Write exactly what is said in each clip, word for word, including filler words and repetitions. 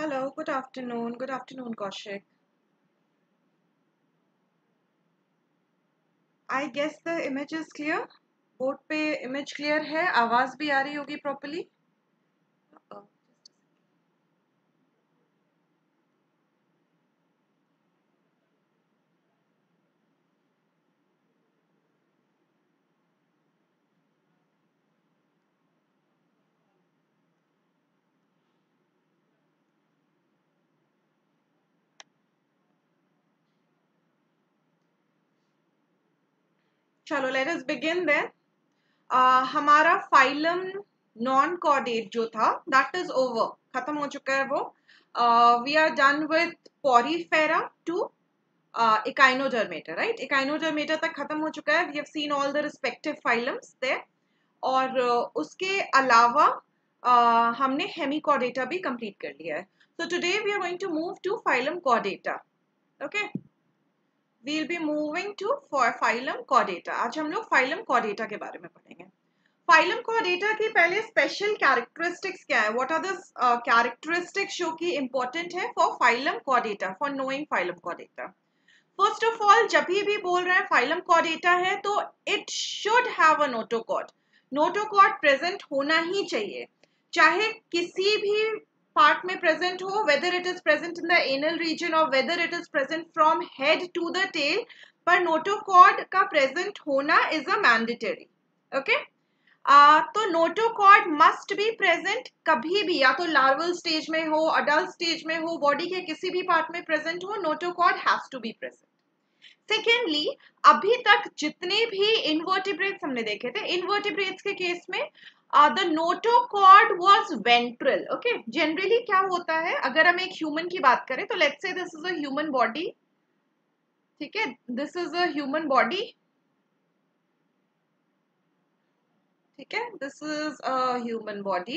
Hello, good afternoon. Good afternoon, Kaushik. I guess the image is clear. Board पे image clear है, आवाज भी आ रही होगी properly. Uh, चलो, let us begin then. Uh, हमारा phylum non-chordate जो था, that is over. खत्म हो चुका है वो. Uh, we are done with Porifera to uh, Echinodermata, right? Echinodermata तक खत्म हो चुका है. We have seen all the respective phylums there. और uh, उसके अलावा uh, हमने हेमिकॉर्डेटा भी कंप्लीट कर लिया है. So today we are going to move to phylum chordata. Okay, we will be moving to for phylum chordata. आज हम लोग फाइलम कॉर्डेटा के बारे में पढ़ेंगे. फाइलम कॉर्डेटा की पहले स्पेशल कैरेक्टरिस्टिक्स क्या है? व्हाट आर द कैरेक्टरिस्टिक्स जो कि इंपॉर्टेंट है for phylum chordata, for knowing phylum chordata. First of all, जब भी भी बोल रहे हैं फाइलम कॉर्डेटा है तो it should have a notochord. Notochord present होना ही चाहिए, चाहे किसी भी पार्ट में प्रेजेंट हो, whether it is present in the anal region और whether it is present from head to the tail, पर नोटोकॉर्ड का प्रेजेंट होना इज अ मैंडेटरी. ओके, तो नोटोकॉर्ड मस्ट बी प्रेजेंट कभी भी, या तो लार्वल स्टेज में हो, अडल्ट स्टेज में हो, बॉडी के किसी भी पार्ट में प्रेजेंट हो, notochord has to be present. Secondly, अभी तक जितने भी इनवर्टिब्रेट्स हमने देखे थे, इनवर्टिब्रेट्स के केस में the notochord was ventral. Okay, generally क्या होता है, अगर हम एक ह्यूमन की बात करें तो let's say this is a human body. ठीक है, this is a human body. ठीक है, this is a human body.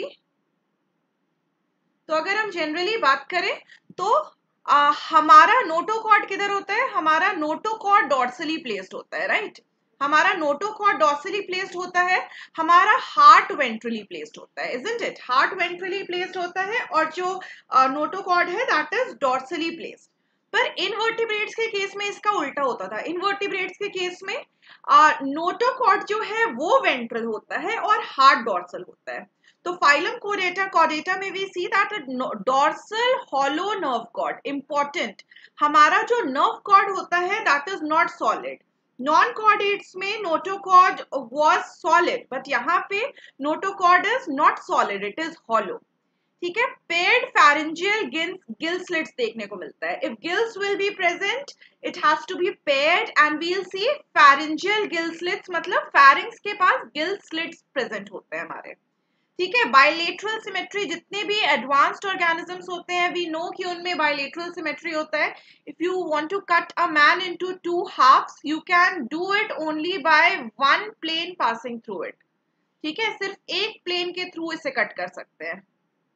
तो अगर हम जनरली बात करें तो आ, हमारा नोटोकॉर्ड किधर होता है? हमारा नोटोकॉर्ड डॉर्सली प्लेस्ड होता है, राइट? हमारा नोटोकॉर्ड डॉर्सली प्लेस्ड होता है, हमारा हार्ट वेंट्रली प्लेस्ड होता है, isn't it? Heart ventrally placed होता है और जो नोटोकॉर्ड है दैट इज डॉर्सली प्लेस्ड. पर इनवर्टिब्रेट्स के केस में इसका उल्टा होता था. इनवर्टिब्रेट्स के केस में नोटोकॉर्ड जो है वो वेंट्रल होता है और हार्ट डॉर्सल होता है. तो फाइलम कोडेटा कॉर्डेटा में we see that dorsal hollow nerve cord important. हमारा जो नर्व कॉर्ड होता है that is not solid. Non chordates में नोटोकॉर्ड वाज सॉलिड, बट यहाँ पे notochord is not solid, it is hollow. ठीक है, पेयर्ड फेरेंजियल गिल स्लिट्स देखने को मिलता है. If gills will be present it has to be paired and we will see pharyngeal gill slits, मतलब pharynx के पास गिल स्लिट्स प्रेजेंट होते हैं हमारे. ठीक है, बायलेटरल सिमेट्री, जितने भी एडवांस्ड ऑर्गेनिजम्स होते हैं वी नो कि उनमें बायलेटरल सिमेट्री होता है. If you want to cut a man into two halves you can do it only by one plane passing through it. ठीक है, सिर्फ एक प्लेन के थ्रू इसे कट कर सकते हैं.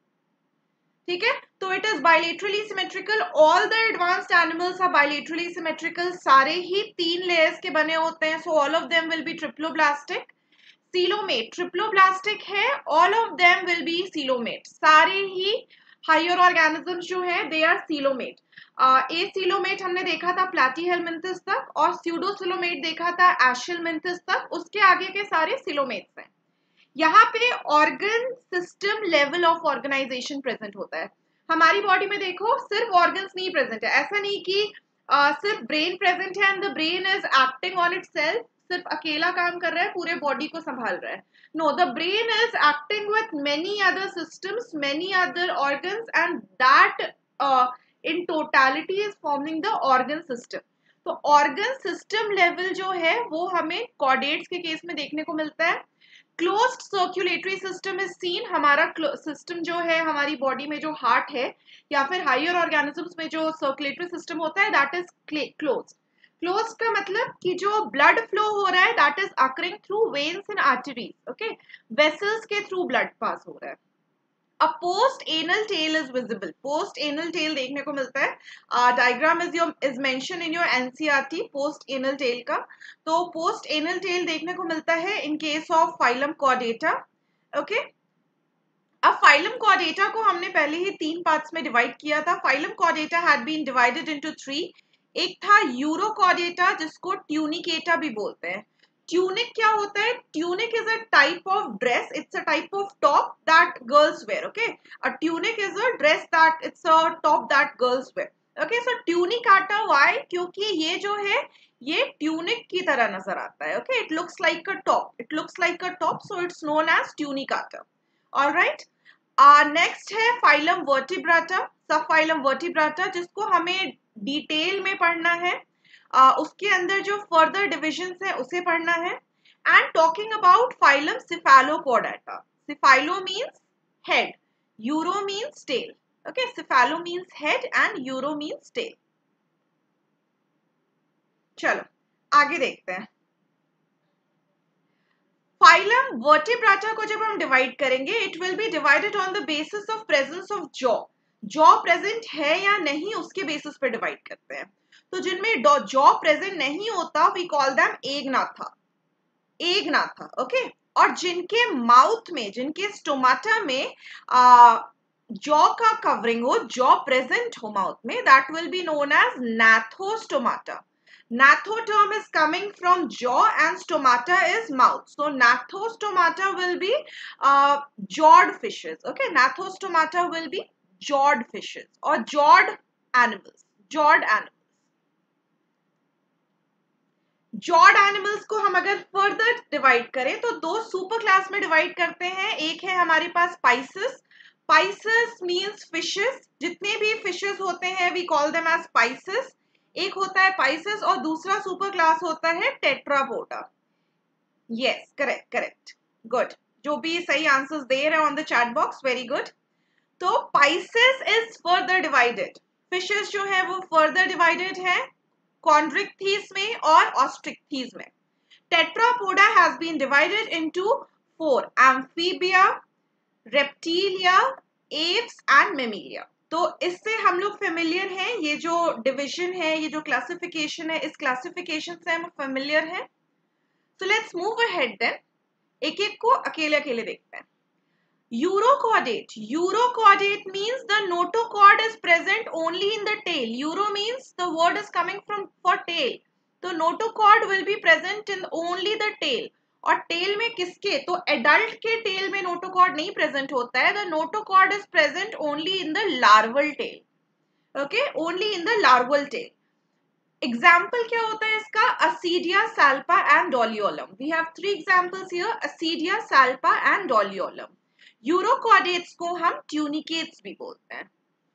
ठीक है, तो it is bilaterally symmetrical. All the advanced animals are bilaterally symmetrical. सारे ही तीन लेयर्स के बने होते हैं. So all of them will be triploblastic. Coelomate triploblastic है, all of them will be coelomate. सारे ही हायर ऑर्गेनिजम्स जो है they are coelomate. Acoelomate हमने देखा था प्लैटीहेलमिंथस तक और स्यूडोसिलोमेट देखा था एशिलमिंथस तक. उसके आगे के सारे सीलोमेट्स हैं. यहाँ पे organ system level of organization present होता है. हमारी बॉडी में देखो सिर्फ ऑर्गन्स नहीं प्रेजेंट है. ऐसा नहीं कि uh, सिर्फ ब्रेन प्रेजेंट है and the brain is acting on itself, सिर्फ अकेला काम कर रहा है, पूरे बॉडी को संभाल रहा है. No, the brain is acting with many other systems, many other organs and that in totality is forming the organ system. तो ऑर्गन सिस्टम लेवल जो है वो हमें कॉर्डेट्स के केस में देखने को मिलता है. Closed circulatory system is seen. हमारा सिस्टम जो है हमारी बॉडी में, जो हार्ट है या फिर हायर ऑर्गेनिजम्स में जो सर्कुलेटरी सिस्टम होता है दैट इज क्लोज्ड. क्लोज्ड का मतलब कि जो ब्लड फ्लो हो रहा है that is occurring through veins and arteries. Okay, vessels के थ्रू ब्लड पास हो रहा है. A post anal tail is visible. Post anal tail देखने को मिलता है. uh, diagram is your is mentioned in your N C R T. post anal tail का, तो post anal tail देखने को मिलता है in case of phylum chordata. Okay, अब फाइलम कॉर्डेटा को हमने पहले ही तीन पार्ट्स में डिवाइड किया था. Phylum Chordata had been divided into three. एक था यूरोकॉर्डेटा जिसको ट्यूनिकेटा भी बोलते हैं. ट्यूनिक क्या होता है? Tunic is a type of dress. It's a type of top that girls wear. Okay, a tunic is a dress that it's a top that girls wear. Okay, so Tunicata why? क्योंकि ये जो है ये tunic की तरह नजर आता है. Okay, it looks like a top. It looks like a top, so it's known as Tunicata. All right. Next है फाइलम वर्टिब्राटा, सब फाइलम वर्टिब्राटा, जिसको हमें डिटेल में पढ़ना है. uh, उसके अंदर जो फर्दर डिविजन्स है उसे पढ़ना है. And talking about phylum Cephalochordata. Cephalo means head, uro means tail. Okay, cephalo means head and uro means tail. चलो आगे देखते हैं. फाइलम वर्टिब्राटा को जब हम डिवाइड करेंगे, it will be divided on the basis of presence of jaw. Jaw present है या नहीं उसके बेसिस पे डिवाइड करते हैं. तो जिनमें जॉ प्रेजेंट नहीं होता we call them Agnatha. Agnatha. Okay, और जिनके माउथ में, जिनके स्टोमाटा में जॉ का कवरिंग हो, जॉ प्रेजेंट हो माउथ में, that will be known as Gnathostomata. Natho term is coming from jaw and stomata is mouth. So nathostomata will be uh, jawed fishes. Okay, nathostomata will be jawed fishes or jawed animals. Jawed animals. Jawed animals को हम अगर further divide करें तो दो super class में divide करते हैं. एक है हमारे पास Pisces. Pisces means fishes. जितने भी fishes होते हैं we call them as Pisces. एक होता है पाइसेस और दूसरा सुपर क्लास होता है Tetrapoda. Yes, correct correct, good. जो भी सही आंसर्स दे रहे हैं on the chat box, very good. तो Pisces is further divided. Fishes जो है वो फर्दर डिवाइडेड है कॉन्ड्रिक्थीज में और ऑस्ट्रिक्थीज में. Tetrapoda has been divided into four: Amphibia, Reptilia, Aves and Mammalia. तो इससे हम लोग फेमिलियर हैं. ये जो डिवीजन है, ये जो क्लासिफिकेशन है, इस क्लासिफिकेशन से हम फेमिलियर हैं. So let's move ahead then. एक एक को अकेले अकेले देखते हैं. Urochordate. Urochordate means the notochord is present only in the tail. Uro means the word is coming from for tail. तो notochord will be present in only the tail. और tail में किसके? तो एडल्ट के टेल में notochord नहीं present होता है. The notochord is present only in the larval tail. Okay, only in the larval tail. Example क्या होता है इसका? Ascidia, Salpa and Doliolum. We have three examples here: Ascidia, Salpa and Doliolum. Urochordates को हम tunicates भी बोलते हैं.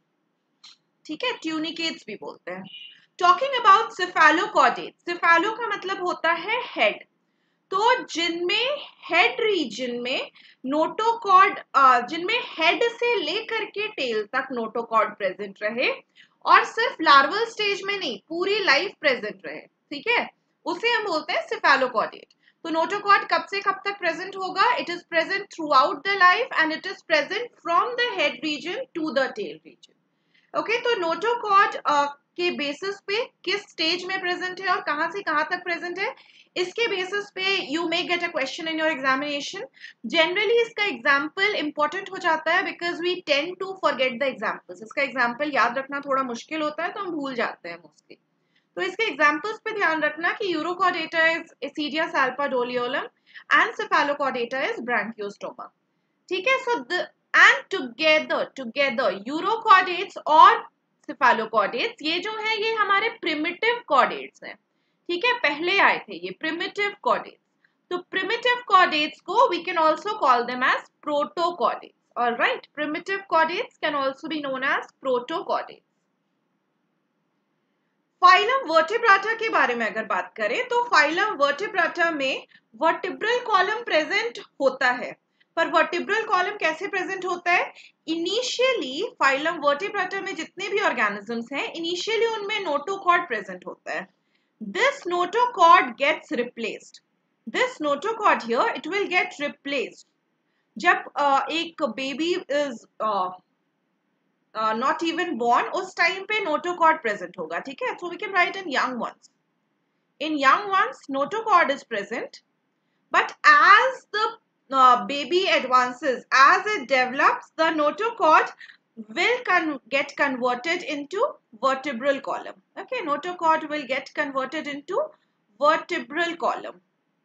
ठीक है, ट्यूनिकेट्स भी बोलते हैं. Talking about cephalochordates. सिफेलो का मतलब होता है हेड. तो जिनमें हेड रीजन में नोटोकॉर्ड, जिनमें हेड से लेकर के टेल तक नोटोकॉर्ड प्रेजेंट रहे और सिर्फ लार्वल स्टेज में नहीं, पूरी लाइफ प्रेजेंट रहे, ठीक है, उसे हम बोलते हैं सिफेलोकॉर्डेट. तो नोटोकॉर्ड कब से कब तक प्रेजेंट होगा? It is present throughout the life and it is present from the head region to the tail region. Okay, तो नोटोकॉर्ड के बेसिस पे किस स्टेज में प्रेजेंट है और कहां से कहां तक प्रेजेंट है, इसके बेसिस पे you may get a question in your examination. Generally इसका एग्जाम्पल इंपॉर्टेंट हो जाता है because we tend to forget the examples. इसका एग्जाम्पल याद रखना थोड़ा मुश्किल होता है, तो हम भूल जाते हैं मोस्टली. तो इसके एग्जाम्पल्स पे ध्यान रखना कि Urochordata is Ascidia, Salpa, Doliolum and Cephalochordata is Branchiostoma. ठीक है, so the end together together urochordates और सिफेलोकॉर्डेट्स, ये जो है ये हमारे प्रिमिटिव कॉर्डेट्स हैं. ठीक है, पहले आए थे ये प्रिमिटिव कॉर्डेट्स. तो प्रिमिटिव कॉर्डेट्स को we can also call them as protochordates. Alright, primitive chordates can also be known as protochordates. Phylum Vertebrata के बारे में अगर बात करें तो फाइलम वर्टिब्राटा में वर्टिब्रल कॉलम प्रेजेंट होता है. पर वर्टिब्रल कॉलम कैसे प्रेजेंट होता है? इनिशियली फाइलम वर्टिब्राटा में जितने भी ऑर्गेनिजम्स हैं, इनिशियली उनमें नोटोकॉर्ड प्रेजेंट होता है. This notochord gets replaced. This notochord here, it will get replaced. जब uh, एक baby is uh, uh, not even born, उस टाइम पे notochord present होगा. ठीक है, so we can write in young ones. In young ones, notochord is present, but as the uh, baby advances, as it develops, the notochord will con get converted into vertebral column. Okay, notochord will get converted into vertebral column.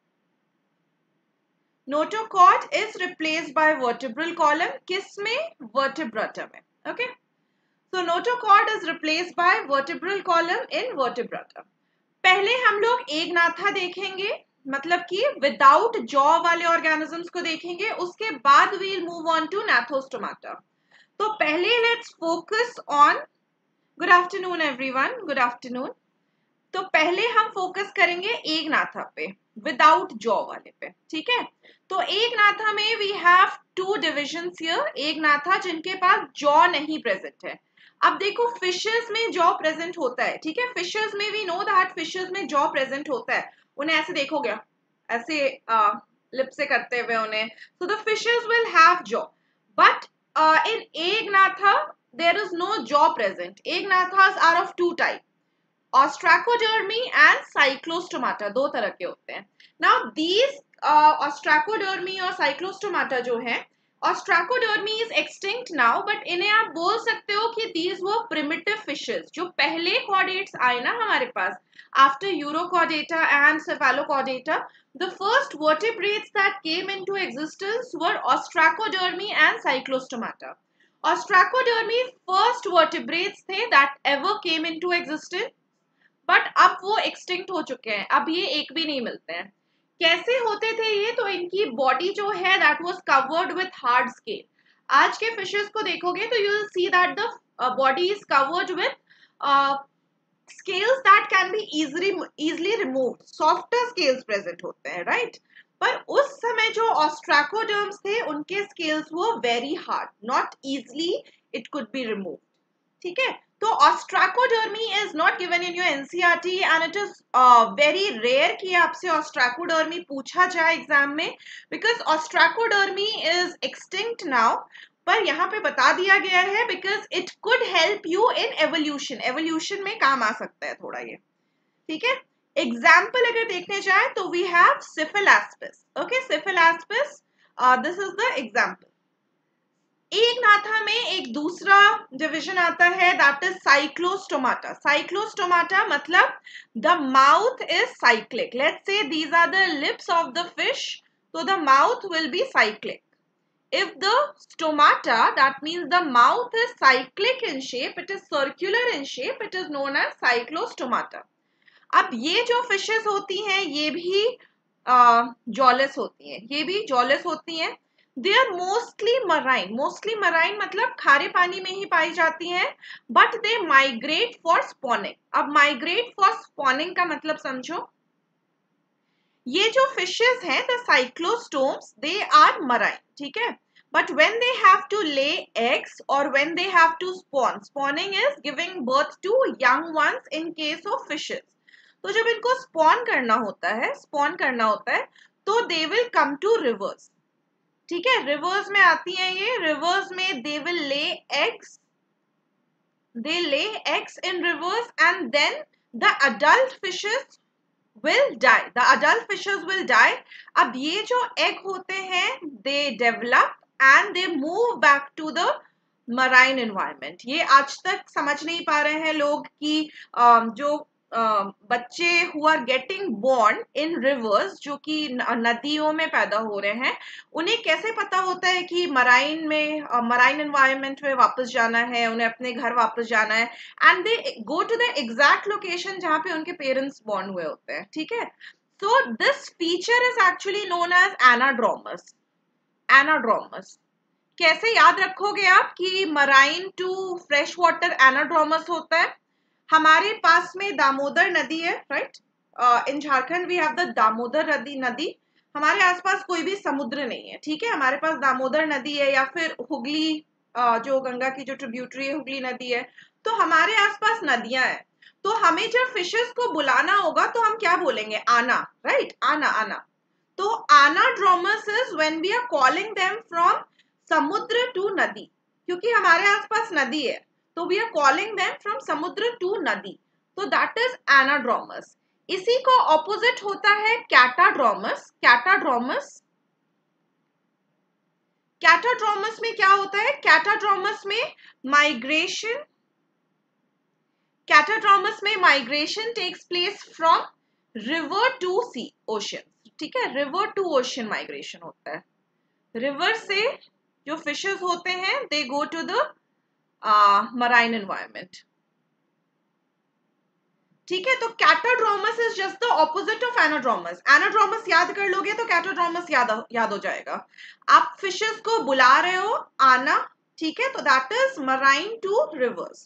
Notochord is replaced by vertebral column. किस में? Vertebrata में. Okay. So notochord is replaced by vertebral column in vertebrata. पहले हम लोग एक नाथा देखेंगे, मतलब कि विदाउट जॉ वाले ऑर्गेनिजम्स को देखेंगे, उसके बाद we'll move on to Gnathostomata. तो पहले let's focus on, good afternoon everyone, good afternoon. तो पहले हम फोकस करेंगे एक नाथा पे, विदाउट जॉ वाले पे. ठीक है, तो एक नाथा में we have two divisions here. Agnatha जिनके पास जॉ नहीं प्रेजेंट है. अब देखो फिशेस में जॉ प्रेजेंट होता है. ठीक है, फिशेस में वी नो दैट फिशेस में जॉ प्रेजेंट होता है. उन्हें ऐसे देखोगे, ऐसे लिप से करते हुए उन्हें. So the fishes will have jaw, but in Agnatha there is no jaw present. Agnathas are of two type, ostracodermy and cyclostomata. दो तरह के होते हैं. Now these uh, ostracodermy और cyclostomata जो है, ostracodermy is extinct now, but इन्हें आप बोल सकते हो कि these were primitive fishes. जो पहले chordates आए ना हमारे पास, after Urochordata and Cephalochordata, the first vertebrates that came into existence were ostracodermy and cyclostomata. Ostracodermy first vertebrates थे that ever came into existence, but अब वो एक्सटिंक्ट हो चुके हैं. अब ये एक भी नहीं मिलते हैं. कैसे होते थे ये? तो इनकी बॉडी जो है that was covered with hard scale. आज के फिशेस को देखोगे तो you will see that the body is covered with scales that can be easily easily removed. Softer scales present होते हैं, राइट right? पर उस समय जो ऑस्ट्रैकोडर्म्स थे उनके स्केल्स वो very hard, not easily it could be removed. ठीक है, तो ostracodermy is not given in your N C E R T and it is uh, very rare कि आपसे ostracodermy पूछा जाए एग्जाम में, because ostracodermy is extinct now. पर यहाँ पे बता दिया गया है because it could help you in evolution. evolution में काम आ सकता है थोड़ा ये. ठीक है, एग्जाम्पल अगर देखने जाए तो we have Cephalaspis. Okay, Cephalaspis, uh, this is the example. एक नाथा में एक दूसरा डिवीजन आता है दैट इज साइक्लोस्टोमाटा. साइक्लोस्टोमाटा मतलब the mouth is cyclic. Let's say these are the lips of the fish, तो the mouth will be cyclic. If the stomata, that means the mouth is cyclic in shape, it is circular in shape, it is known as cyclostomata. अब ये जो fishes होती हैं ये भी jawless uh, होती हैं, ये भी जॉलेस होती हैं. They are mostly marine. Mostly marine मतलब खारे पानी में ही पाई जाती हैं, but they migrate for spawning. अब migrate for spawning का मतलब समझो. ये जो fishes हैं, the cyclostomes, they are marine. ठीक है, but when they have to lay eggs or when they have to spawn, spawning is giving birth to young ones in case of fishes. तो जब इनको spawn करना होता है, spawn करना होता है, तो they will come to rivers. ठीक है, रिवर्स में आती हैं ये. रिवर्स में they will lay eggs, they lay eggs in rivers and then the adult fishes will die. The adult fishes will die. अब ये जो एग होते हैं they develop and they move back to the marine environment. ये आज तक समझ नहीं पा रहे हैं लोग कि जो Uh, बच्चे who are getting born in rivers, जो कि नदियों में पैदा हो रहे हैं, उन्हें कैसे पता होता है कि मराइन में मराइन एनवायरनमेंट में वापस जाना है, उन्हें अपने घर वापस जाना है, and they go to the exact location जहां पे उनके पेरेंट्स बोर्न हुए होते हैं. ठीक है, so this feature is actually known as anadromous. Anadromous कैसे याद रखोगे आप कि marine to fresh water anadromous होता है. हमारे पास में दामोदर नदी है, right. In Jharkhand we have the Damodar nadi नदी हमारे आसपास कोई भी समुद्र नहीं है. ठीक है, हमारे पास दामोदर नदी है या फिर हुगली, uh, जो गंगा की जो ट्रिब्यूटरी है हुगली नदी है. तो हमारे आसपास नदियां हैं. तो हमें जब फिशेस को बुलाना होगा तो हम क्या बोलेंगे? आना, राइट. आना आना. तो anadromous is when we are calling them from samudra to nadi, क्योंकि हमारे आसपास नदी है, तो we are calling them from samudra to nadi. तो दैट इज एनाड्रोमस. इसी को ऑपोजिट होता है कैटाड्रोमस. कैटाड्रोमस कैटाड्रोमस में क्या होता है? कैटाड्रोमस में माइग्रेशन कैटाड्रोमस में migration takes place from river to sea, ocean, ठीक है, रिवर टू ओशन माइग्रेशन होता है। रिवर से जो फिशेस होते हैं they go to the marine environment, ठीक है। तो catadromous is just the opposite of anadromous. Anadromous याद कर लोगे तो कैटाड्रोमस याद याद हो जाएगा। आप फिशेस को बुला रहे हो आना, ठीक है, तो that is marine to rivers.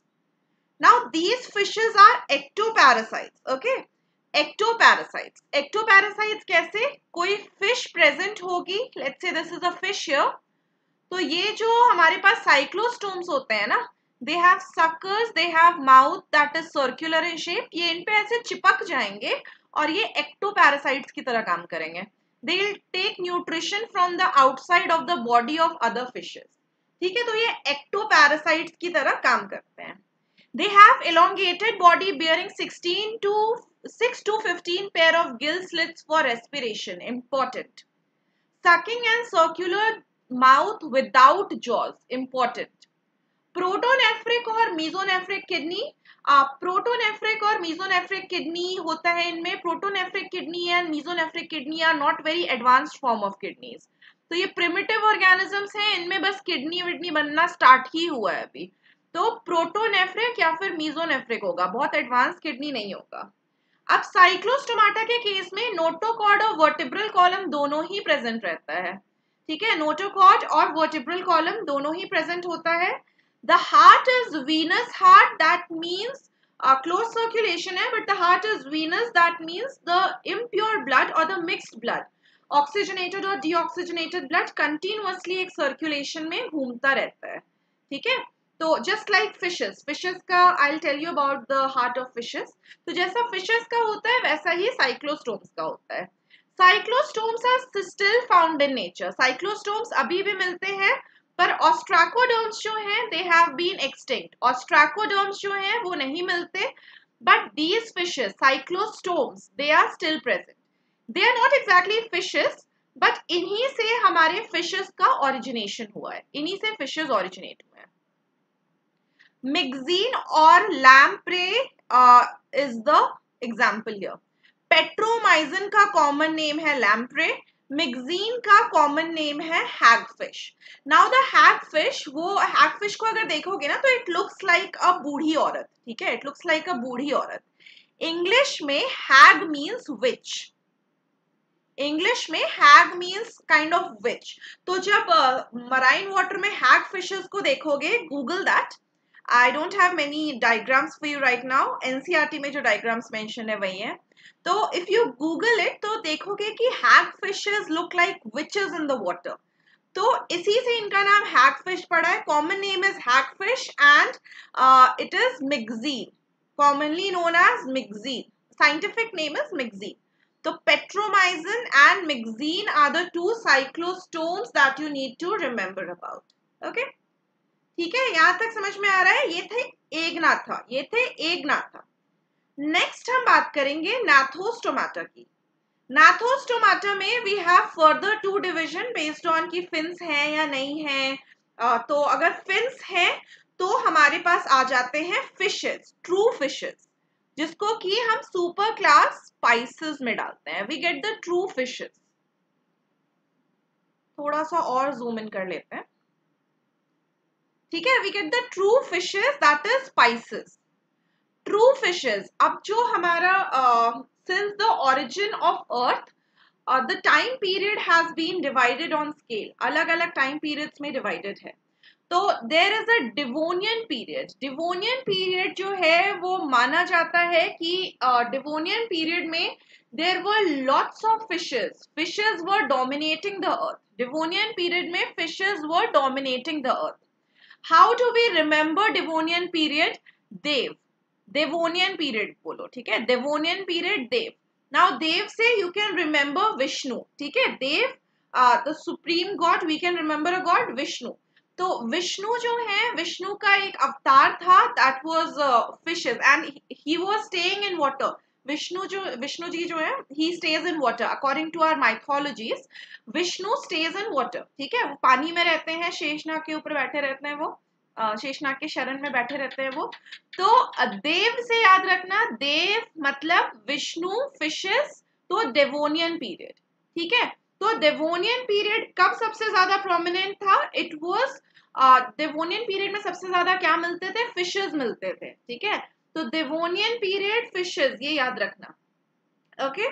Now these fishes are ectoparasites, okay, ectoparasites. Ectoparasites कैसे? कोई फिश प्रेजेंट होगी, let's say this is a fish here, तो ये जो हमारे पास साइक्लोस्टोम्स होते हैं ना, they have suckers, they have mouth that is circular in shape, ये इन पे ऐसे चिपक जाएंगे और ये एक्टोपैरासाइट्स की तरह काम करेंगे। they will take nutrition from the outside of the body of other fishes, ठीक है, तो ये एक्टोपैरासाइट्स की तरह काम करते हैं। they have elongated body bearing sixteen to six to fifteen pair of gill slits for respiration, important, sucking and circular mouth without jaws, important, प्रोटोनेफ्रिक और मीजोनेफ्रिक किडनी। प्रोटोनेफ्रिक और मीजोनेफ्रिक किडनी होता है इनमें। Protonephric kidney and mesonephric kidney are not very advanced form of kidneys, तो ये primitive organisms हैं, इनमें बस किडनी विडनी बनना स्टार्ट ही हुआ है अभी। तो प्रोटोनेफ्रिक या फिर मीजोनेफ्रिक होगा, बहुत एडवांस किडनी नहीं होगा। अब साइक्लोस्टोमाटा के केस में नोटोकॉर्ड और वर्टिब्रल कॉलम दोनों ही प्रेजेंट रहता है, ठीक है, नोटोकॉर्ड और वर्टिब्रल कॉलम दोनों ही प्रेजेंट होता है। The heart is venous heart, that means uh, closed circulation है, but the heart is venous, that means the impure blood or the mixed blood, oxygenated और deoxygenated blood continuously एक circulation में घूमता रहता है, ठीक है। तो just like fishes, fishes का I'll tell you about the heart of fishes, तो जैसा fishes का होता है वैसा ही cyclostomes का होता है। cyclostomes are still found in nature, cyclostomes अभी भी मिलते हैं, पर ऑस्ट्राकोडर्म्स जो हैं they have been extinct, ostracoderms जो हैं वो नहीं मिलते, but these fishes cyclostomes they are still present. They are not exactly fishes, but इन्हीं से हमारे फिशेस का ओरिजिनेशन हुआ है, इन्हीं से फिशेस ओरिजिनेट हुए हैं। मिक्जीन और lamprey is the example here. Petromyzon का कॉमन नेम है लैम्प्रे, मिक्जीन का कॉमन नेम है हैगफिश। नाउ द हैगफिश, वो हैगफिश को अगर देखोगे ना तो इट लुक्स लाइक अ बूढ़ी औरत, ठीक है, इट लुक्स लाइक अ बूढ़ी औरत। इंग्लिश में हैग मीन्स विच, इंग्लिश में hag means kind of witch. तो जब मराइन uh, वाटर में हैग फिशेस को देखोगे, Google that, I don't have many diagrams for you right now, NCERT में जो डायग्राम्स मेंशन है वही है। तो इफ यू गूगल इट तो देखोगे कि hag fishes look like witches in the water, तो इसी से इनका नाम हैग फिश पड़ा है। Common name is hag fish and it is Myxine, commonly known as Myxine, scientific name is Myxine. तो Petromyzon and Myxine are the two cyclostomes that you need to remember about, okay, ठीक है, यहां तक समझ में आ रहा है। ये थे एग्नाथा, ये थे एग्नाथा। नेक्स्ट हम बात करेंगे नाथोस्टोमाटा की। नाथोस्टोमाटा में we have further two division based on की फिन्स हैं या नहीं है। uh, तो अगर फिन्स हैं तो हमारे पास आ जाते हैं फिशेस, ट्रू फिशेस, जिसको कि हम सुपर क्लास स्पाइसेस में डालते हैं। We get the true fishes. थोड़ा सा और जूम इन कर लेते हैं, ठीक है, we get the true fishes that is Pisces, true fishes. अब जो हमारा since the origin of earth the time period has been divided on scale, अलग अलग टाइम पीरियड्स में डिवाइडेड है। तो there is a Devonian period, Devonian period जो है वो माना जाता है कि डिवोनियन uh, पीरियड में there were lots of fishes, fishes were dominating the earth. Devonian period में fishes were dominating the earth. How do we remember Devonian period? देव, देवोनियन पीरियड बोलो, ठीक है, देवोनियन पीरियड, देव। नाउ देव से you can remember Vishnu, ठीक है, देव the supreme god, we can remember a god Vishnu. तो विष्णु जो है, विष्णु का एक अवतार था that was fishes and he was staying in water, Vishnu जो विष्णु जी जो है he stays in water according to our mythologies, Vishnu stays in water, ठीक है, वो पानी में रहते हैं, शेषनाग के ऊपर बैठे रहते हैं, वो अ, शेषनाग के शरण में बैठे रहते हैं वो। तो अ, देव से याद रखना, देव मतलब विष्णु, फिशेस, तो डेवोनियन पीरियड, ठीक है। तो डेवोनियन पीरियड कब सबसे ज्यादा प्रोमिनेंट था? इट वाज डेवोनियन पीरियड में सबसे ज्यादा क्या मिलते थे? फिशेस मिलते थे, ठीक है। तो डेवोनियन पीरियड फिशेस, ये याद रखना, ओके।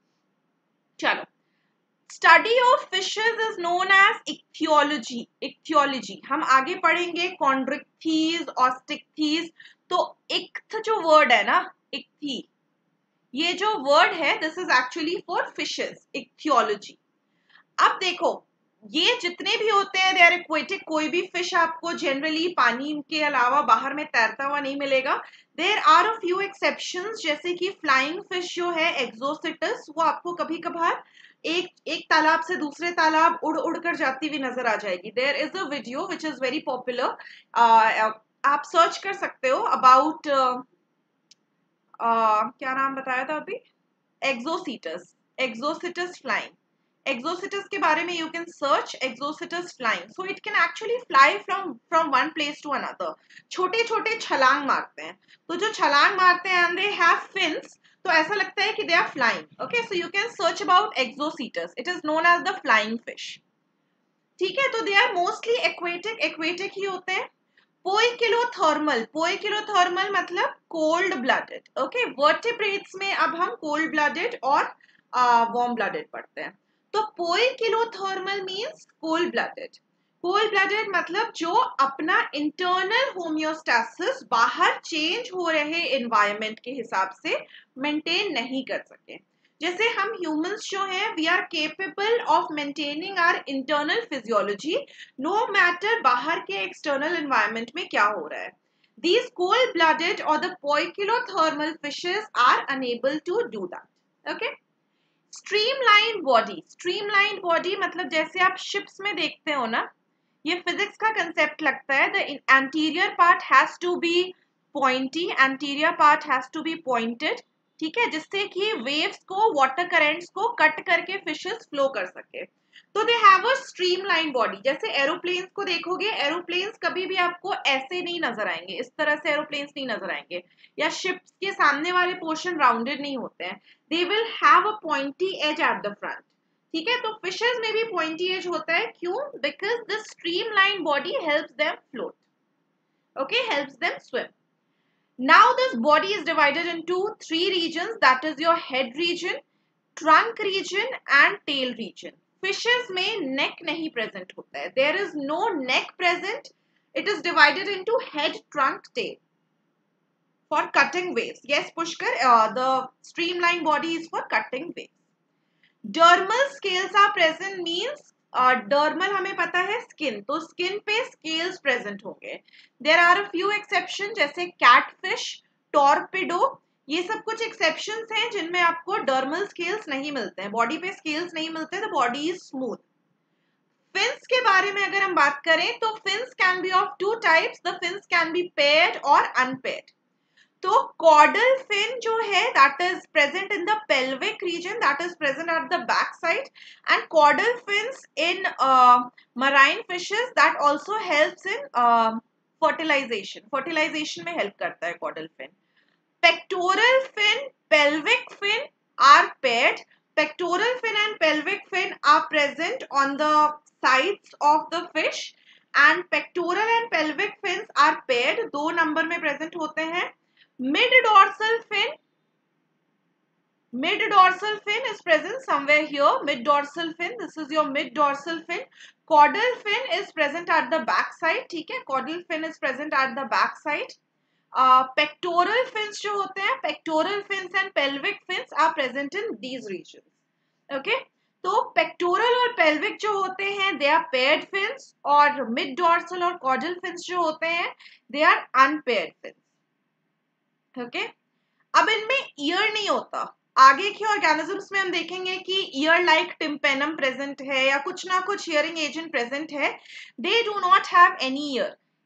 चलो, study of fishes is known as ichthyology. Ichthyology हम आगे पढ़ेंगे, कॉन्ड्रिक्थीज, ऑस्टिक्थीज। तो इक्थ जो वर्ड है ना, इक्थी, ये जो वर्ड है this is actually for fishes, ichthyology. अब देखो, ये जितने भी होते हैं दे आर एक्वेटिक, कोई भी फिश आपको जनरली पानी के अलावा बाहर में तैरता हुआ नहीं मिलेगा। There are a few exceptions, जैसे कि फ्लाइंग फिश जो है एक्सोसिटस, वो आपको कभी कभार एक एक तालाब से दूसरे तालाब उड़ उड़ कर जाती हुई नजर आ जाएगी। There is a video which is very popular, आप सर्च कर सकते हो अबाउट uh, uh, क्या नाम बताया था अभी, एक्सोसिटस, एक्सोसिटस फ्लाइंग, एक्सोसिटस के बारे में you can search Exocoetus flying. So it can actually fly from from one place to another, छोटे छोटे छलांग मारते हैं। तो जो छलांग मारते हैं एंड दे हैव फिन्स, तो ऐसा लगता है कि they are flying. Okay, so you can search about Exocoetus, it is known as the flying fish, ठीक है। तो they are mostly aquatic, aquatic ही होते हैं। पोइकिलोथर्मल, पोइकिलोथर्मल मतलब कोल्ड ब्लडेड, ओके। वर्टिब्रेट्स में अब हम कोल्ड ब्लडेड और वार्म ब्लडेड पढ़ते हैं। तो poikilothermal means cold blooded. Cold blooded मतलब जो अपना इंटरनल होम्योस्टेसिस बाहर चेंज हो रहे एनवायरनमेंट के हिसाब से मेंटेन नहीं कर सके। जैसे हम ह्यूमंस जो हैं, we are capable of maintaining our internal physiology no matter बाहर के एक्सटर्नल एनवायरनमेंट में क्या हो रहा है। These cold-blooded or the poikilothermal fishes are unable to do that. Okay? Streamlined body. Streamlined body मतलब जैसे आप ships में देखते हो ना, ये फिजिक्स का कंसेप्ट लगता है। The anterior part has to be pointy, anterior part has to be pointed, ठीक है, जिससे कि वेव्स को, वाटर करेंट्स को कट करके फिशेस फ्लो कर सके। तो they have a streamline body. जैसे एरोप्लेन्स को देखोगे, एरोप्लेन्स कभी भी आपको ऐसे नहीं नजर आएंगे, इस तरह से एरोप्लेन्स नहीं नजर आएंगे, या शिप्स के सामने वाले पोर्शन राउंडेड नहीं होते हैं। They will have a pointy edge at the front, ठीक है। तो फिशेस में भी पॉइंटी एज होता है, क्यों? Because the streamline body helps them float, okay, helps them swim. Now this body is divided into three regions, that is your head region, trunk region and tail region. Fishes में neck नहीं present होता है, there is no neck present, it is divided into head, trunk, tail for cutting waves. Yes Pushkar, uh, the streamlined body is for cutting waves. Dermal scales are present means dermal uh, हमें पता है skin, तो skin पे scales present होंगे। There are a few exception, जैसे catfish, torpedo, ये सब कुछ एक्सेप्शंस हैं जिनमें आपको डर्मल स्केल्स नहीं मिलते हैं, बॉडी पे स्केल्स नहीं मिलते, the body is smooth. Fins के बारे में अगर हम बात करें तो fins can be of two types, the fins can be paired और अनपेयर्ड। तो कॉर्डल फिन जो है that is present in the pelvic region, that is present at the back side, and caudal fins in marine fishes that also helps in fertilization, fertilization में help करता है caudal fin. Pectoral fin, pelvic fin are paired. Pectoral fin and pelvic fin are present on the sides of the fish, and pectoral and pelvic fins are paired, दो number में present होते हैं। Mid dorsal fin, mid dorsal fin is present somewhere here, mid dorsal fin, this is your mid dorsal fin. Caudal fin is present at the back side, ठीक है, caudal fin is present at the back side. Pectoral uh, fins जो होते हैं, pectoral fins and pelvic fins are present in these regions, okay. तो pectoral और pelvic जो होते हैं दे आर पेयर्ड फिन्स, और मिड डॉर्सल और कॉर्डल फिन्स जो होते हैं they are unpaired fins, okay. अब इनमें ईयर नहीं होता, आगे के ऑर्गेनिजम्स में हम देखेंगे कि ईयर लाइक टिम्पेनम प्रेजेंट है या कुछ ना कुछ हियरिंग एजेंट प्रेजेंट है, they do not have any ear.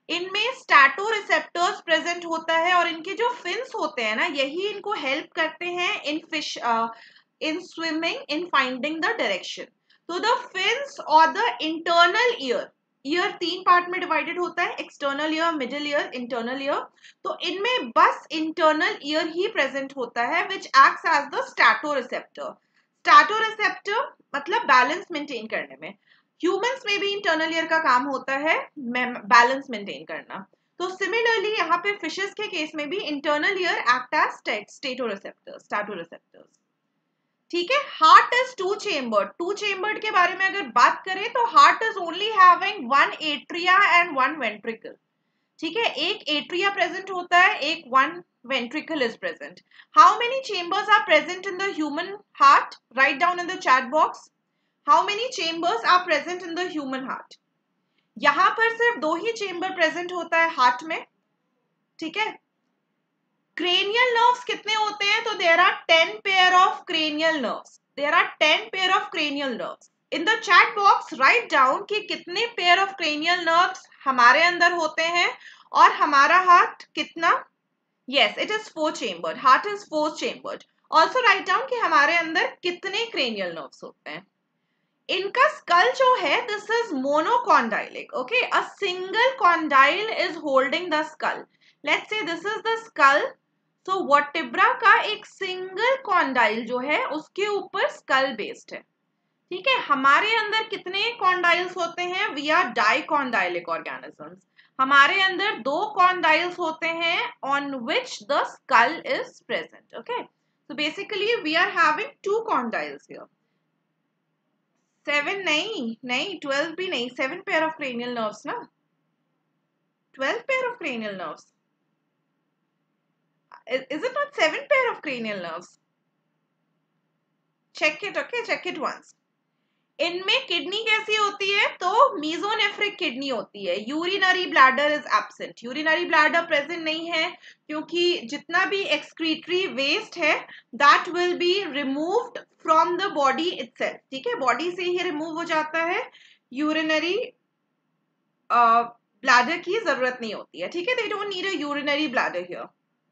इनमें स्टैटो रिसेप्टर्स प्रेजेंट होता है और इनके जो फिन्स होते हैं ना, यही इनको हेल्प करते हैं in fish in swimming, in finding the direction. तो द फिन्स और द इंटरनल ईयर, ईयर तीन पार्ट में डिवाइडेड होता है, external ear, middle ear, internal ear. तो इनमें बस इंटरनल ईयर ही प्रेजेंट होता है which acts as the statoreceptor. Statoreceptor मतलब बैलेंस मेंटेन करने में. ह्यूमंस में भी इंटरनल ईयर का काम होता है बैलेंस मेंटेन करना. तो सिमिलरली यहाँ पे फिशेस के केस में भी internal ear act as statoreceptors, statoreceptors. ठीक है. Heart is two chambered. Two chambered के बारे में अगर बात करें तो heart is only having one atria and one ventricle. ठीक है. एक एट्रिया प्रेजेंट होता है, एक one ventricle is present. How many chambers are present in the human heart? Write down in the chat box. How many chambers are present in the human heart? यहां पर सिर्फ दो ही चेंबर प्रेजेंट होता है heart में. ठीक है. Cranial nerves कितने होते हैं? तो there are ten pair of cranial nerves. There are ten pair of cranial nerves. In the chat box write down कि कितने पेयर ऑफ क्रेनियल नर्व्स हमारे अंदर होते हैं और हमारा हार्ट कितना. Yes, it is four chambered. Heart is four chambered. Also write down कि हमारे अंदर कितने cranial nerves होते हैं. इनका स्कल जो है, this is monocondylic. Okay, a single condyle is holding the skull. Let's say this is the skull. So vertebra का एक single condyle जो है उसके ऊपर skull based है. ठीक है. हमारे अंदर कितने condyles होते हैं? We are dicondylic organisms. हमारे अंदर दो condyles होते हैं on which the skull is present. Okay, so basically we are having two condyles here. Seven नहीं नहीं twelve भी नहीं, seven pair of cranial nerves ना. twelve pair of cranial nerves. Is, is it not seven pair of cranial nerves? Check it. Okay, check it once. इनमें kidney कैसी होती है? तो मीजोनेफ्रिक किडनी होती है. Urinary bladder is absent. Urinary bladder present नहीं है क्योंकि जितना भी एक्सक्रीटरी वेस्ट है that will be removed from the body itself. ठीक है. बॉडी से ही रिमूव हो जाता है. यूरिनरी ब्लैडर की जरूरत नहीं होती है. ठीक है. They don't need a urinary bladder here.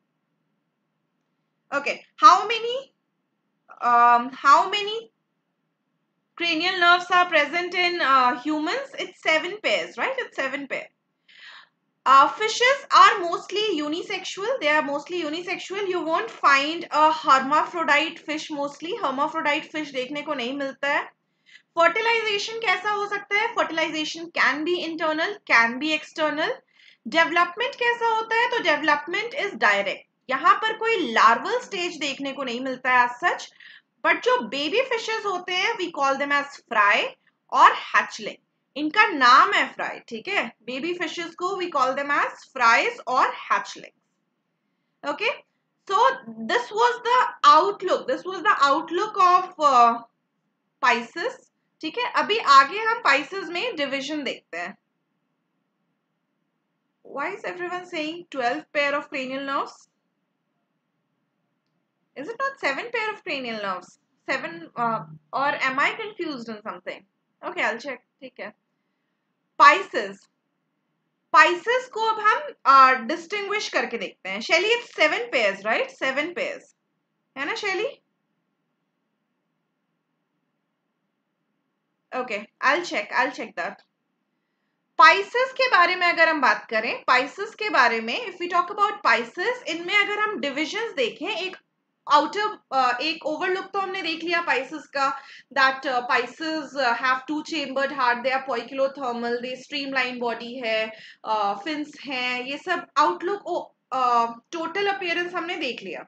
Okay. How many how many cranial nerves are present in uh, humans? It's seven pairs, right? It's seven pairs. Uh, fishes are mostly unisexual. They are mostly unisexual. You won't find a hermaphrodite fish mostly. Hermaphrodite fish देखने को नहीं मिलता है. Fertilization कैसा हो सकता है? Fertilization can be internal, can be external. Development कैसा होता है? तो development is direct. यहाँ पर कोई larval stage देखने को नहीं मिलता है as such. बट जो बेबी फिशेस होते हैं we call them as fry और हैचलिंग. इनका नाम है फ्राई. ठीक है. बेबी फिशेस को we call them as fries और hatchling. Okay. So this was the outlook. This was the outlook of Pisces. ठीक है. अभी आगे हम पाइसेस में डिवीजन देखते हैं. Why is everyone saying twelve pair of cranial nerves? Is it not seven pair of cranial nerves? Seven, uh, or am I confused in something? Okay, I'll check. ठीक है. Pisces. Pisces को अब हम uh, distinguish करके देखते हैं. Shelly, it's seven pairs, right? Seven pairs. है ना Shelly? Okay, I'll check. I'll check that. Pisces के बारे में अगर हम बात करें, Pisces के बारे में, if we talk about Pisces, इनमें अगर हम divisions देखें, एक आउटर uh, एक ओवरलुक तो हमने देख लिया पाइसेस का. That Pisces have two chambered heart. They are poikilothermal. They streamline body है. फिन्स uh, हैं. ये सब आउटलुक टोटल अपीयरेंस हमने देख लिया.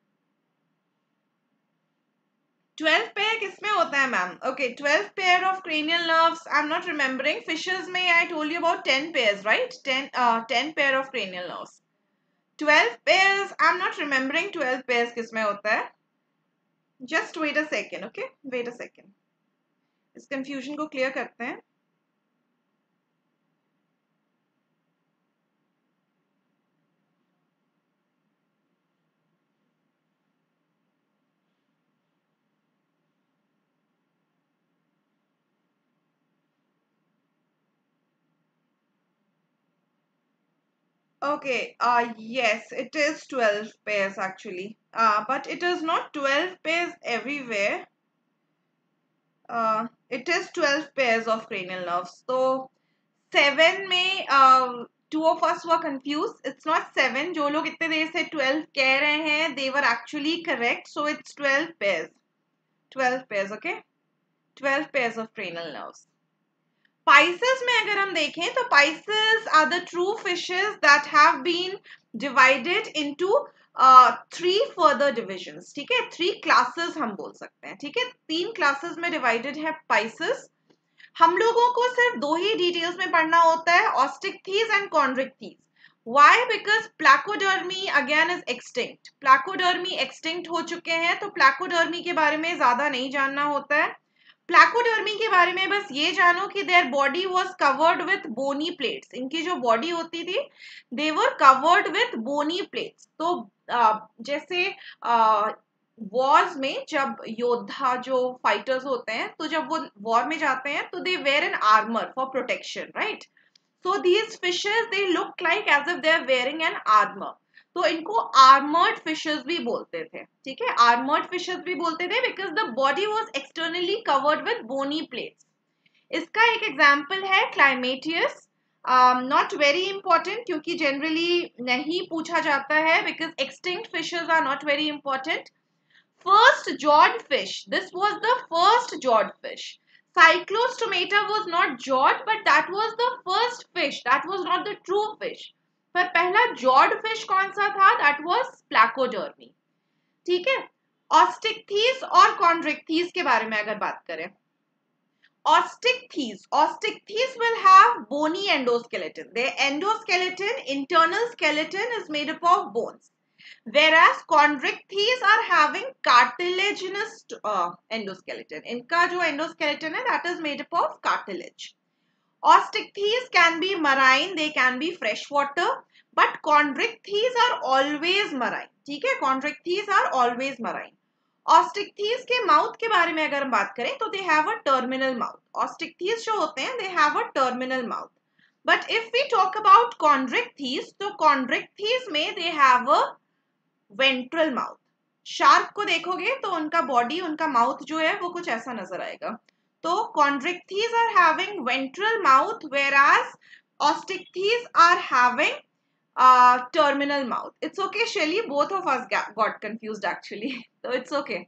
ट्वेल्व पेयर किसमें होता है ma'am? Okay. Twelve pair of cranial nerves I am not remembering. Fishes में I told you about ten pairs, right? Ten ten pair of cranial nerves. twelve pairs, I'm not remembering twelve pairs किसमें होता है. Just wait a second, okay? Wait a second. इस confusion को clear करते हैं. Okay, uh, yes, it is twelve pairs actually. Uh, but it is not twelve pairs everywhere. Uh, it is twelve pairs of cranial nerves. So, seven में uh, two of us were confused. It's not seven. जो लोग इतने देर से twelve कह रहे हैं, they were actually correct. So, it's twelve pairs. twelve pairs, okay? twelve pairs of cranial nerves. Pisces में अगर हम देखें तो Pisces are the true fishes that have been divided into uh, three further divisions. ठीक है, three classes हम बोल सकते हैं. ठीक है, तीन classes में divided है Pisces. हम लोगों को सिर्फ दो ही डिटेल्स में पढ़ना होता है, Osteichthyes and Chondrichthyes. Why? Because Placodermy again is extinct. Placodermy extinct हो चुके हैं, तो Placodermy के बारे में ज्यादा नहीं जानना होता है. प्लैकोडर्मी के बारे में बस ये जानो कि their body was covered with bony plates. इनकी जो बॉडी होती थी, they were covered with bony plates. तो जैसे वॉर्स में जब योद्धा जो फाइटर्स होते हैं, तो जब वो वॉर में जाते हैं तो they wear an armour for protection, right? So these fishes they look like as if they are wearing an armour. तो इनको आर्मर्ड फिशेस भी बोलते थे. ठीक है, आर्मर्ड फिशेस भी बोलते थे because the body was externally covered with bony plates. इसका एक एग्जांपल है क्लाइमेटियस. नॉट वेरी इंपॉर्टेंट क्योंकि जनरली नहीं पूछा जाता है because extinct fishes are not very important. First jawed fish, this was the first jawed fish. Cyclostomata was not jawed, but that was the first fish. That was not the true fish. पर पहला jawed fish कौन सा था? That was Placodermi. ठीक है, ऑस्टिक्थीज और Chondrichthyes के बारे में अगर बात करें, Osteichthyes Osteichthyes will have bony endoskeleton. Their endoskeleton, internal skeleton is made up of bones, whereas chondrichthyes are having cartilaginous uh, endoskeleton. इनका जो endoskeleton है, that is made up of cartilage. Osteichthyes can be marine, they can be freshwater, but chondrichthyes are always marine. ठीक है, chondrichthyes are always marine. Osteichthyes के mouth के बारे में अगर हम बात करें तो they have a terminal mouth. Osteichthyes जो होते हैं, they have a terminal mouth. But if we talk about chondrichthyes, तो chondrichthyes में they have a ventral mouth. Shark को देखोगे तो उनका बॉडी, उनका माउथ जो है वो कुछ ऐसा नजर आएगा. तो chondrichthyes are having ventral mouth, whereas osteichthyes are having uh, terminal mouth. It's okay, Shelly. Both of us got confused actually. So it's okay.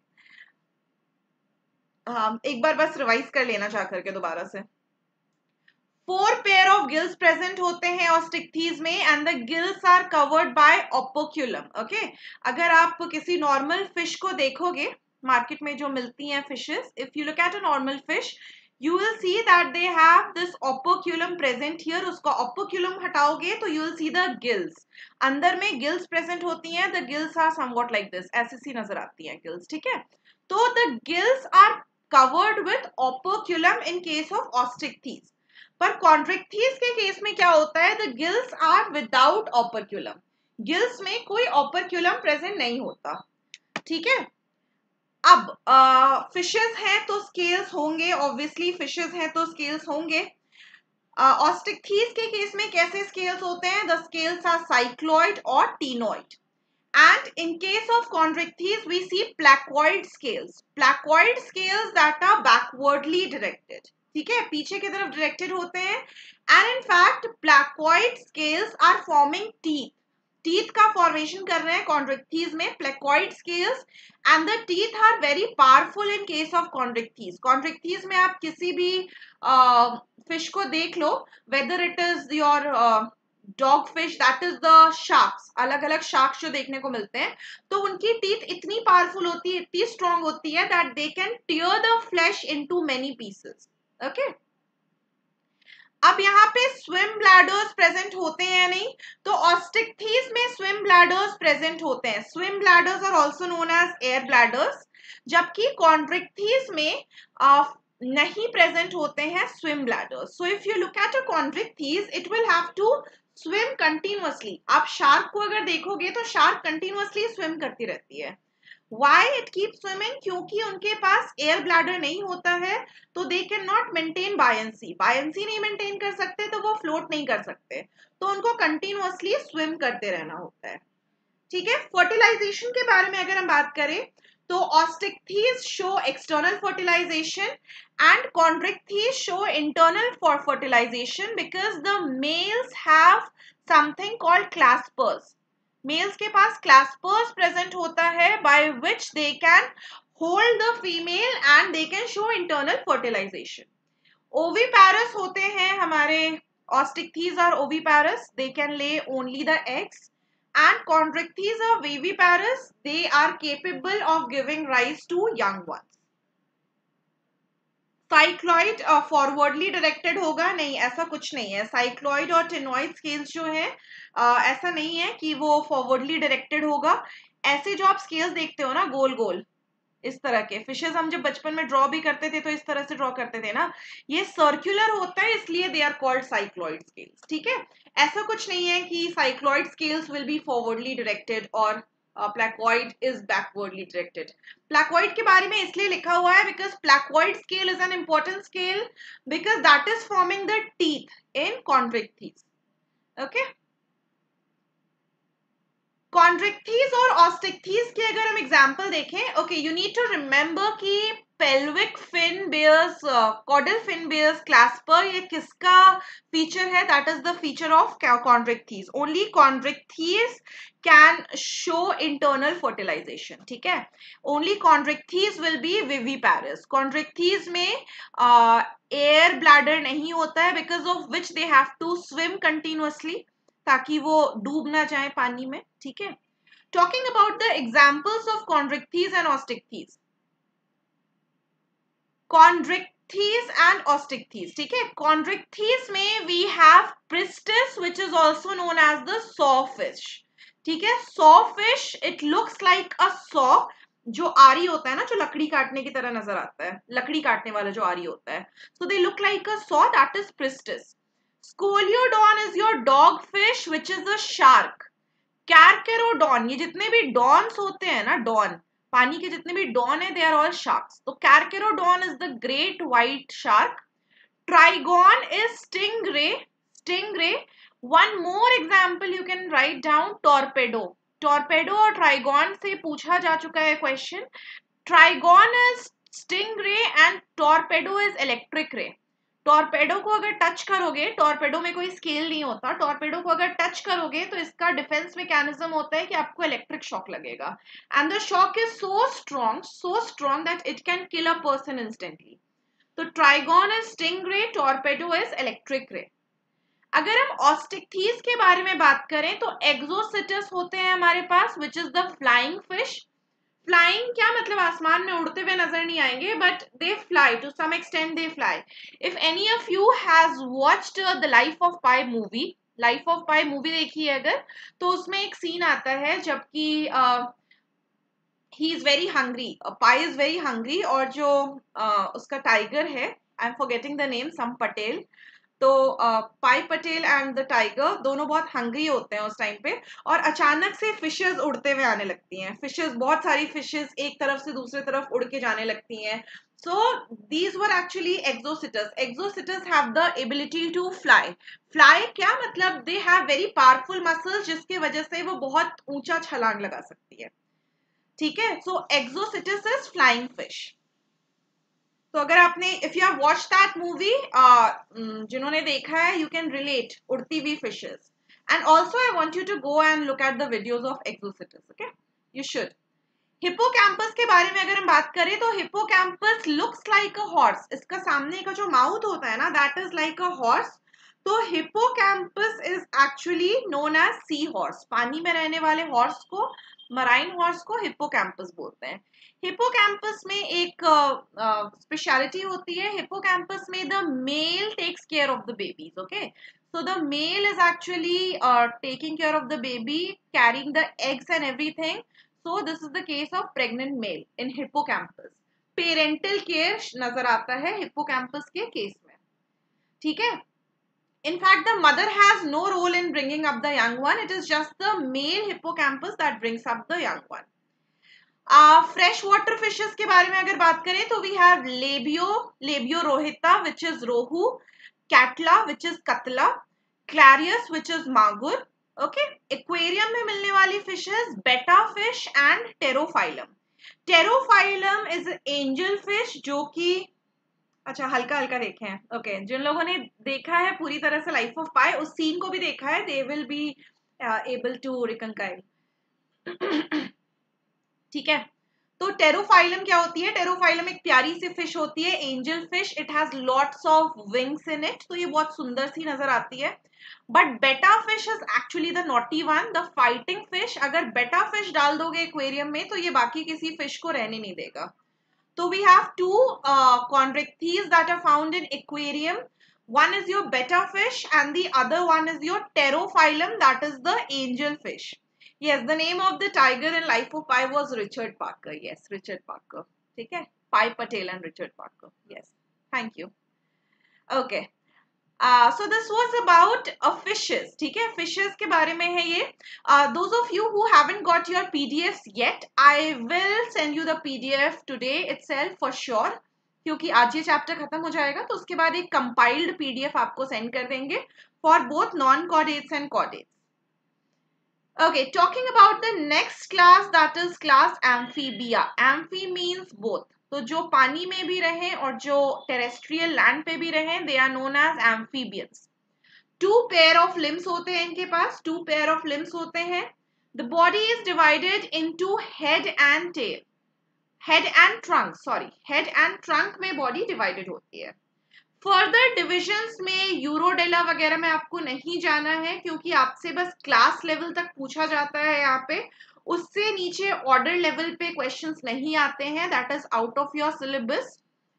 um, एक बार बस रिवाइज कर लेना चाह करके दोबारा से. Four pair of gills present होते हैं ऑस्टिक्थीज में, and the gills are covered by operculum. Okay, अगर आप किसी नॉर्मल फिश को देखोगे, मार्केट में जो मिलती हैं fishes, if you look at a normal fish, you will see that they have this operculum present here. उसका operculum हटाओगे तो you will see the gills. अंदर में gills present होती हैं. The gills are somewhat like this. ऐसी सी नजर आती हैं gills. ठीक है, तो the gills are covered with operculum in case of osteichthyes. पर chondrichthyes के केस में क्या होता है? The gills are without operculum. gills में कोई operculum present नहीं होता. ठीक है, अब फिशेस uh, हैं तो स्केल्स होंगे, ऑब्वियसली फिशेस हैं तो स्केल्स होंगे. ऑस्टिक्थीज uh, के केस में कैसे स्केल्स होते हैं? द स्केल्स आर साइक्लॉइड और ctenoid. And in case of Chondrichthyes we see placoid scales. Placoid scales that are backwardly directed. ठीक है, पीछे की तरफ डायरेक्टेड होते हैं. And in fact placoid scales are forming teeth. Teeth का फॉर्मेशन कर रहे हैं कॉन्ड्रिक्थीज में placoid scales, and the teeth are very powerful in case of Chondrichthyes. Chondrichthyes में आप किसी भी फिश uh, को देख लो, whether it is your dogfish, that is the sharks, अलग अलग शार्क्स जो देखने को मिलते हैं, तो उनकी टीथ इतनी पावरफुल होती है, इतनी स्ट्रॉन्ग होती है that they can tear the flesh into many pieces. Okay, अब यहाँ पे स्विम ब्लैडर्स प्रेजेंट होते हैं या नहीं? तो ऑस्टिक्थीज में स्विम ब्लैडर्स प्रेजेंट होते हैं. Swim bladders are also known as air bladders, जबकि कॉन्ड्रिक्थीज में uh, नहीं प्रेजेंट होते हैं swim bladders. So if you look at a Chondrichthyes, it will have to swim continuously. आप शार्क को अगर देखोगे तो शार्क कंटिन्यूअसली स्विम करती रहती है. Why it keeps swimming? क्योंकि उनके पास एयर ब्लैडर नहीं होता है, तो they can not maintain buoyancy buoyancy नहीं मेंटेन कर सकते, तो वो फ्लोट नहीं कर सकते, तो उनको कंटिन्यूअसली स्विम करते रहना होता है। ठीक है, फर्टिलाइजेशन के बारे में अगर हम बात करें तो osteichthyes show external fertilisation and chondrichthyes show internal for fertilisation because the males have something called claspers. Males के पास क्लैस्पर्स प्रेजेंट होता है by which they can hold the female and they can show internal fertilisation. Oviparous होते हैं हमारे osteichthyes और oviparous, they can lay only the eggs, and chondrichthyes are viviparous, they are capable of giving rise to young ones. Cycloid forwardly directed होगा? नहीं, ऐसा कुछ नहीं है। साइक्लॉइड और टेनोइड स्केल्स जो है uh, ऐसा नहीं है कि वो फॉरवर्डली डायरेक्टेड होगा। ऐसे जो आप स्केल्स देखते हो ना गोल गोल इस तरह के फिशेस, हम जब बचपन में ड्रॉ भी करते थे तो इस तरह से ड्रॉ करते थे ना, ये सर्कुलर होता है इसलिए they are called cycloid scales. ठीक है, ऐसा कुछ नहीं है कि cycloid scales will be forwardly directed और placoid is backwardly directed. Placoid के बारे में इसलिए लिखा हुआ है because placoid scale is an important scale because that is forming the teeth in chondrichthyes. Okay, chondrichthyes और ऑस्टिक्थीज के अगर हम एग्जांपल देखें, okay you need to remember कि pelvic fin bears caudal fin bears clasper, ये किसका feature है? That is the feature of chondrichthyes. Only chondrichthyes can show internal fertilisation. ठीक है, only chondrichthyes will be viviparous. Chondrichthyes में air uh, bladder नहीं होता है because of which they have to swim continuously ताकि वो डूब ना जाए पानी में। ठीक है, talking about the examples of chondrichthyes and osteichthyes. Chondrichthyes and osteichthyes, ठीक है, कॉन्ड्रिक्थीज में we have pristis which is also known as the saw fish. ठीक है, saw fish it looks like a saw, जो आरी होता है ना, जो लकड़ी काटने की तरह नजर आता है, लकड़ी काटने वाला जो आरी होता है, so they look like a saw, that is pristis. Scoliodon is your dogfish, which is a shark. Carcharodon, ये जितने भी डॉन्स होते हैं ना, डॉन, पानी के जितने भी डॉन है, they are all sharks. तो Carcharodon is the great white shark. Trigon is stingray. Stingray. One more example you can write down, torpedo. Torpedo और Trigon से पूछा जा चुका है question. Trigon is stingray and torpedo is electric ray. Torpedo को अगर touch करोगे, torpedo में कोई स्केल नहीं होता, टॉर्पेडो को अगर टच करोगे तो इसका डिफेंस मैकेनिज्म होता है कि आपको इलेक्ट्रिक शॉक लगेगा and the shock is so strong so strong that it can kill a person instantly. तो trigon is stingray, torpedo is electric ray. अगर हम ऑस्टिक्थीज के बारे में बात करें तो एक्सोसिटस होते हैं हमारे पास, which is the flying fish. Flying क्या मतलब? आसमान में उड़ते हुए नजर नहीं आएंगे, but they fly to some extent, they fly. If any of you has watched the Life of Pi movie, Life of Pi movie देखी है अगर, तो उसमें एक सीन आता है जबकि he is very hungry, Pi is very hungry, और जो uh, उसका टाइगर है, I am forgetting the name, some Patel, तो Pi Patel and the tiger दोनों बहुत हंग्री होते हैं उस टाइम पे, और अचानक से फिशेस उड़ते हुए आने लगती हैं। फिशेस, बहुत सारी फिशेस एक तरफ से दूसरी तरफ उड़ के जाने लगती हैं। So these were actually exocoetus. Exocoetus have the ability to fly. Fly क्या मतलब? They have very powerful muscles जिसकी वजह से वो बहुत ऊंचा छलांग लगा सकती है। ठीक है, so exocoetus is flying fish. तो अगर आपने, if you have watch that movie, जिन्होंने देखा है, यू कैन रिलेट उड़ती हुई fishes. And also I want you to go and look at the videos of exocoetus, okay, you should. Hippocampus के बारे में अगर हम बात करें तो hippocampus looks like a horse. इसका सामने का जो माउथ होता है ना, that is like a horse. तो hippocampus is actually known as sea horse. पानी में रहने वाले हॉर्स को, मराइन हॉर्स को हिप्पोकैम्पस बोलते हैं। हिप्पोकैम्पस में एक स्पेशलिटी uh, होती है। हिप्पोकैम्पस में the male takes care of the babies, okay, so the male is actually uh, taking care of the baby, carrying the eggs and everything. So this is the case of pregnant male in hippocampus. Parental care नजर आता है hippocampus के case में। ठीक है, in fact the mother has no role in bringing up the young one, it is just the male hippocampus that brings up the young one. Fresh water fishes के बारे में अगर बात करें तो we have labeo labeo rohita which is rohu, catla which is catla, clarias which is magur. Okay, aquarium में मिलने वाली fishes betta fish and pterophyllum. Pterophyllum is angel fish जो कि अच्छा हल्का हल्का देखे हैं. Okay okay. जिन लोगों ने देखा है पूरी तरह से लाइफ ऑफ पाई, उस सीन को भी देखा है, they will be able to reconcile. ठीक है, तो टेरोफाइलम क्या होती है? टेरोफाइलम एक प्यारी सी फिश होती है, angel fish. It has lots of wings in it, तो ये बहुत सुंदर सी नजर आती है. But betta fish is actually the naughty one, the fighting fish. अगर बेटा फिश डाल दोगे एक्वेरियम में तो ये बाकी किसी फिश को रहने नहीं देगा. So we have two uh, chondrichthyes that are found in aquarium. One is your betta fish and the other one is your pterophyllum, that is the angel fish. Yes, the name of the tiger in Life of Pi was Richard Parker. Yes, Richard Parker. ठीक है, Pi Patel and Richard Parker. Yes, thank you. Okay. Uh, so this was about uh, fishes. ठीक है, fishes के बारे में है ये. uh, those of you who haven't got your P D Fs yet, I will send you the P D F today itself for sure. क्योंकि आज ये चैप्टर खत्म हो जाएगा तो उसके बाद एक कंपाइल्ड P D F आपको सेंड कर देंगे for both non-chordates and chordates. Okay, talking about the next class, that is class amphibia. Amphi means both. तो जो पानी में भी रहें और जो टेरेस्ट्रियल लैंड पे भी रहें, they are known as amphibians. Two pair of limbs होते हैं इनके पास, टू पेयर ऑफ लिम्स होते हैं. The body is divided into head and tail, head and trunk, sorry head and trunk में बॉडी डिवाइडेड होती है. फर्दर डिविजन्स में यूरोडेला वगैरह में आपको नहीं जाना है क्योंकि आपसे बस क्लास लेवल तक पूछा जाता है यहाँ पे. उससे नीचे ऑर्डर लेवल पे क्वेश्चंस नहीं आते हैं, that is out of your syllabus.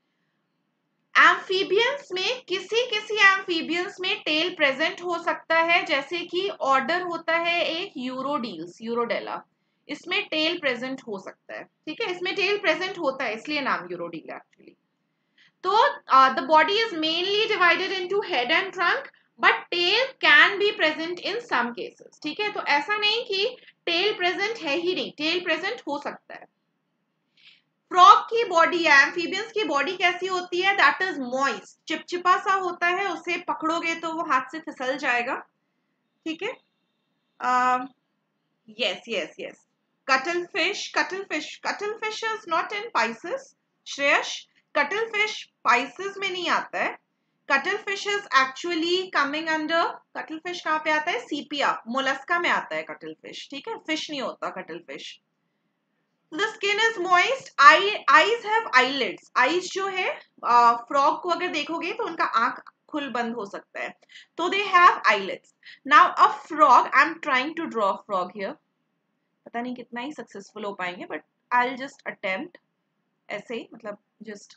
Amphibians में किसी किसी एम्फीबियंस में टेल प्रेजेंट हो सकता है, जैसे कि ऑर्डर होता है एक यूरोडील्स, यूरोडेला, इसमें टेल प्रेजेंट हो सकता है. ठीक है, इसमें टेल प्रेजेंट होता है इसलिए नाम यूरोडील एक्चुअली. तो the body is mainly divided into head and trunk, but tail can be present in some cases. ठीक है, तो ऐसा नहीं कि टेल प्रेजेंट है ही नहीं, टेल प्रेजेंट हो सकता है. फ्रॉग की बॉडी या एम्फीबियंस की बॉडी कैसी होती है? दैट इज मॉइस्ट, चिपचिपा सा होता है, उसे पकड़ोगे तो वो हाथ से फिसल जाएगा. ठीक है, yes yes yes. Cuttle fish, cuttle fish cuttle fish is not in pisces. Shreyas, cuttle fish pisces में नहीं आता है. Cuttle fish is actually coming under, cuttle fish कहाँ पे आता है? सीपिया, मोलस्का में आता है कटल फिश. ठीक है, फिश नहीं होता cuttle fish. The skin is moist. Eye, eyes have eyelids. Eyes जो है फ्रॉग uh, को अगर देखोगे तो उनका आंख खुल बंद हो सकता है, तो they have eyelids. Now a frog, I'm trying to draw a frog here. पता नहीं कितना ही सक्सेसफुल हो पाएंगे, but I'll just attempt. ऐसे ही मतलब just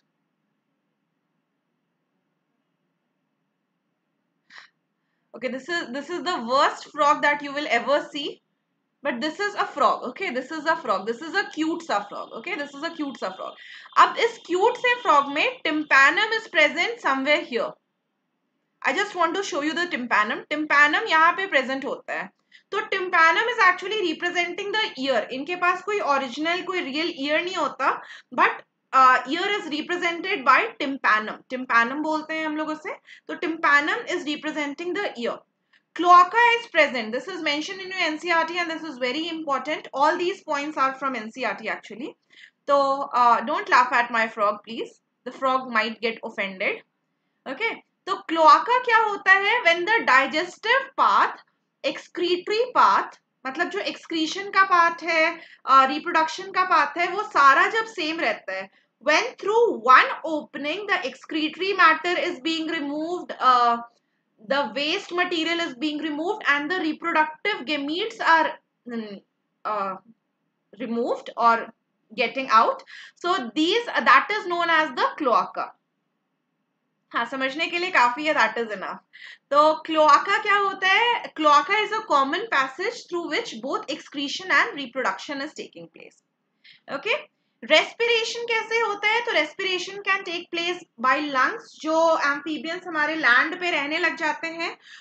okay. This is this is the worst frog that you will ever see. But this is a frog, okay? This is a frog. This is a cute sa frog, okay? This is a cute sa frog. अब इस cute से frog में tympanum is present somewhere here. I just want to show you the tympanum. Tympanum यहाँ पे present होता है. तो tympanum is actually representing the ear. इनके पास कोई original, कोई real ear नहीं होता, but uh, ear is represented by tympanum. Tympanum बोलते हैं हम लोग उसे. तो tympanum is representing the ear. Cloaca is present. This is mentioned in your N C R T and this is very important. All these points are from N C R T actually. So uh, don't laugh at my frog, please. The frog might get offended. Okay. तो cloaca क्या होता है? When the digestive path, excretory path, मतलब जो excretion का path है, uh, reproduction का path है, वो सारा जब same रहता है. When through one opening the excretory matter is being removed, uh, the waste material is being removed and the reproductive gametes are uh, removed or getting out. So these, that is known as the cloaca. हाँ, समझने के लिए काफी है, that is enough. तो cloaca क्या होता है? Cloaca is a common passage through which both excretion and reproduction is taking place. Okay. Respiration कैसे होता है? तो respiration can take place by lungs. जो एम्फीबियंस हमारे लैंड पे रहने लग जाते हैं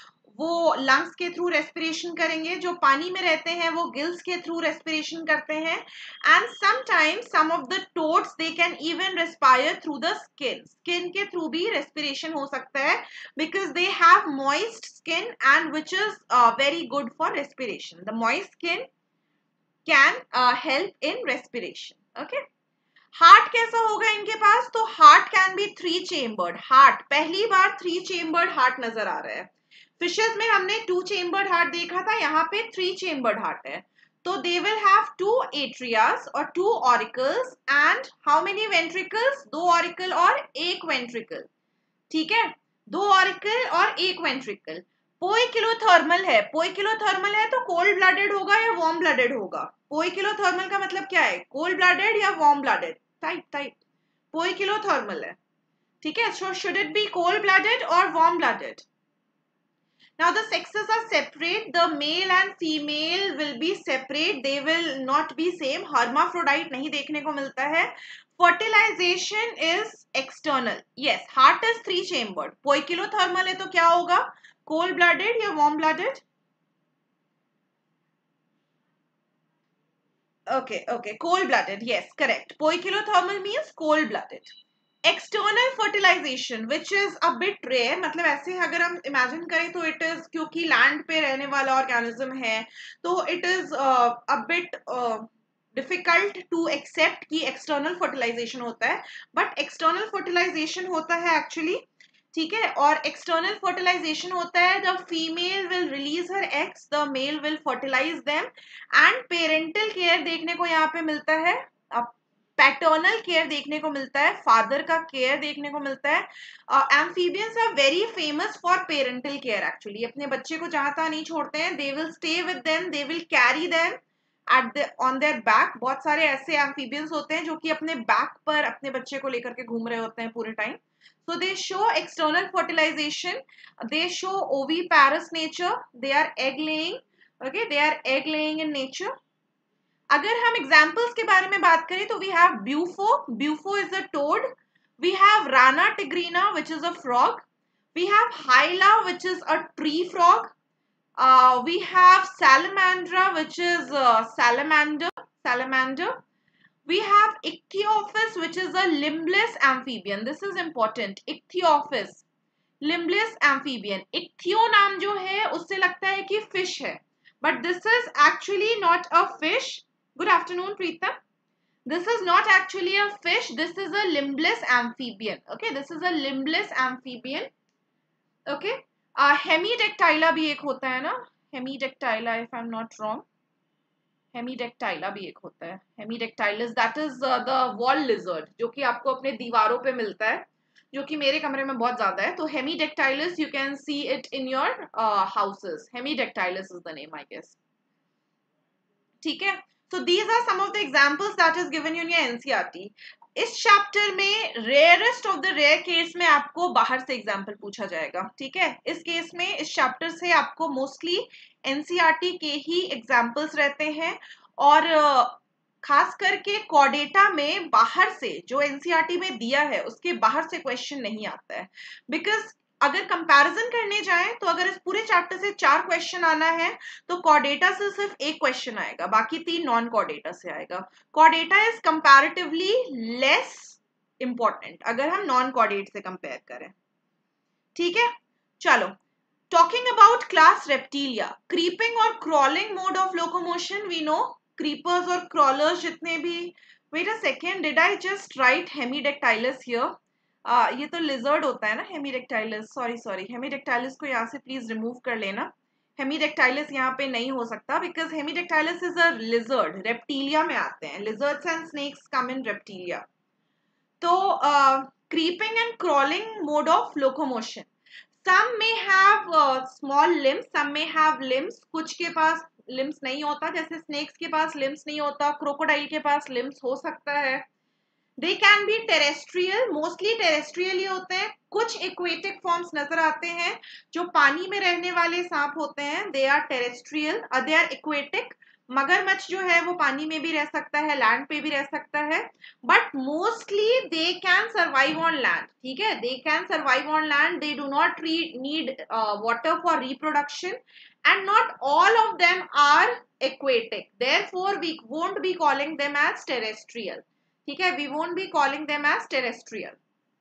वो लंग्स के थ्रू रेस्पिरेशन करेंगे, जो पानी में रहते हैं वो गिल्स के थ्रू रेस्पिरेशन करते हैं, and sometimes some of the toads they can even respire through the skin, skin के थ्रू भी रेस्पिरेशन हो सकता है, because they have moist skin and which is very good for respiration. The moist skin can help in respiration. Okay, heart कैसा होगा इनके पास? तो heart can be three chambered. Heart पहली बार थ्री चेम्बर्ड हार्ट नजर आ रहा है. फिशेस में हमने टू चेम्बर्ड हार्ट देखा था, यहाँ पे थ्री चेम्बर्ड हार्ट है. तो they will have two atrias और two auricles and how many ventricles? दो ऑरिकल और एक वेंट्रिकल. ठीक है, दो ऑरिकल और एक वेंट्रिकल. पोइकिलोथर्मल है. पोइकिलोथर्मल है तो कोल्ड ब्लडेड होगा या वार्म ब्लडेड होगा? पोइकिलोथर्मल का मतलब क्या है? कोल्ड ब्लडेड या warm blooded? Type type poikilothermal है. ठीक है, so should it be cold blooded और warm blooded? Now the sexes are separate. The male and female will be separate. They will not be same. Hermaphrodite नहीं देखने को मिलता है. Fertilization is external. Yes, heart is three chambered. Poikilothermal है तो क्या होगा? Cold blooded या warm blooded? Okay, okay, cold blooded. Yes, correct. Poikilothermal means cold blooded. External fertilisation which is a bit rare, मतलब ऐसे अगर हम इमेजिन करें तो इट इज, क्योंकि लैंड पे रहने वाला ऑर्गेनिज्म है तो it is a bit difficult to accept कि एक्सटर्नल फर्टिलाइजेशन होता है, बट एक्सटर्नल फर्टिलाइजेशन होता है एक्चुअली. ठीक है, और एक्सटर्नल फर्टिलाइजेशन होता है the female will release her eggs, the male will fertilise them, and parental care देखने को यहाँ पे मिलता है, पैटर्नल केयर देखने को मिलता है, फादर का केयर देखने को मिलता है. Amphibians are very famous for parental care. Actually अपने बच्चे को जहां तहां नहीं छोड़ते हैं. They will stay with them, they will carry them at the on their back. बहुत सारे ऐसे एम्फीबियंस होते हैं जो कि अपने बैक पर अपने बच्चे को लेकर के घूम रहे होते हैं पूरे time. So they show external fertilization. They show oviparous nature. They are egg laying. Okay, they are egg laying in nature. अगर हम एग्जाम्पल्स के बारे में बात करें तो we have bufo. Bufo is a toad. We have rana tigrina which is a frog. We have hyla which is a tree frog. We have salamandra which is salamander salamander. We have Ichthyophis which is a limbless amphibian. This is important. Ichthyophis, limbless amphibian. Ichthyo नाम जो है उससे लगता है कि fish है, but this is actually not a fish. Good afternoon, Preetam. This is not actually a fish. This is a limbless amphibian. Okay, this is a limbless amphibian. Okay. Uh, Hemidactyla भी एक होता है ना? Hemidactyla, if I'm not wrong. हेमीडेक्टाइला भी एक होता है. Hemidactylus that is the wall lizard, जो कि आपको अपने दीवारों पे मिलता है, जो कि मेरे कमरे में बहुत ज्यादा है. तो hemidactylus you can see it in your houses. Hemidactylus is the name, I guess. ठीक है, so these are some of the examples that is given you in your NCERT. इस चैप्टर में rarest of the rare case में आपको बाहर से example पूछा जाएगा. ठीक है, इस केस में इस चैप्टर से आपको मोस्टली एनसीईआरटी के ही एग्जाम्पल्स रहते हैं, और खास करके कॉडेटा में बाहर से जो एनसीईआरटी में दिया है उसके बाहर से क्वेश्चन नहीं आता है. बिकॉज अगर कंपैरिजन करने जाएं तो अगर इस पूरे चैप्टर से चार क्वेश्चन आना है तो कॉडेटा से सिर्फ एक क्वेश्चन आएगा, बाकी तीन नॉन कॉडेटा से आएगा. Caudata is comparatively less important अगर हम नॉन कॉडेट से कंपेयर करें. ठीक है, चलो. Talking about class reptilia, creeping और crawling mode of locomotion. We know creepers और क्रॉलर्स जितने भी. Wait a second, did I just write hemidactylus here? Uh, ये तो लिजर्ड होता है ना, हेमीडेक्टाइलस. सॉरी सॉरी हेमीडेक्टाइलस को यहाँ से प्लीज रिमूव कर लेना. हेमीडेक्टाइलस यहाँ पे नहीं हो सकता because hemidactylus is a lizard. Reptilia में आते हैं. Lizards and snakes come in reptilia. तो creeping and crawling mode of locomotion. Some में हैव स्मॉल लिम्स, सम में हैव लिम्स. कुछ के पास लिम्स नहीं होता, जैसे स्नेक्स के पास लिम्स नहीं होता, क्रोकोडाइल के पास लिम्स हो सकता है. They can be terrestrial, mostly terrestrial ही होते हैं. कुछ aquatic forms नजर आते हैं जो पानी में रहने वाले सांप होते हैं. They are terrestrial, uh, they are aquatic. मगरमच्छ जो है वो पानी में भी रह सकता है, लैंड पे भी रह सकता है, but mostly they can survive on land, ठीक है, they can survive on land, they do not need water for reproduction, and not all of them are aquatic, therefore we won't be calling them as terrestrial, ठीक है, we won't be calling them as terrestrial,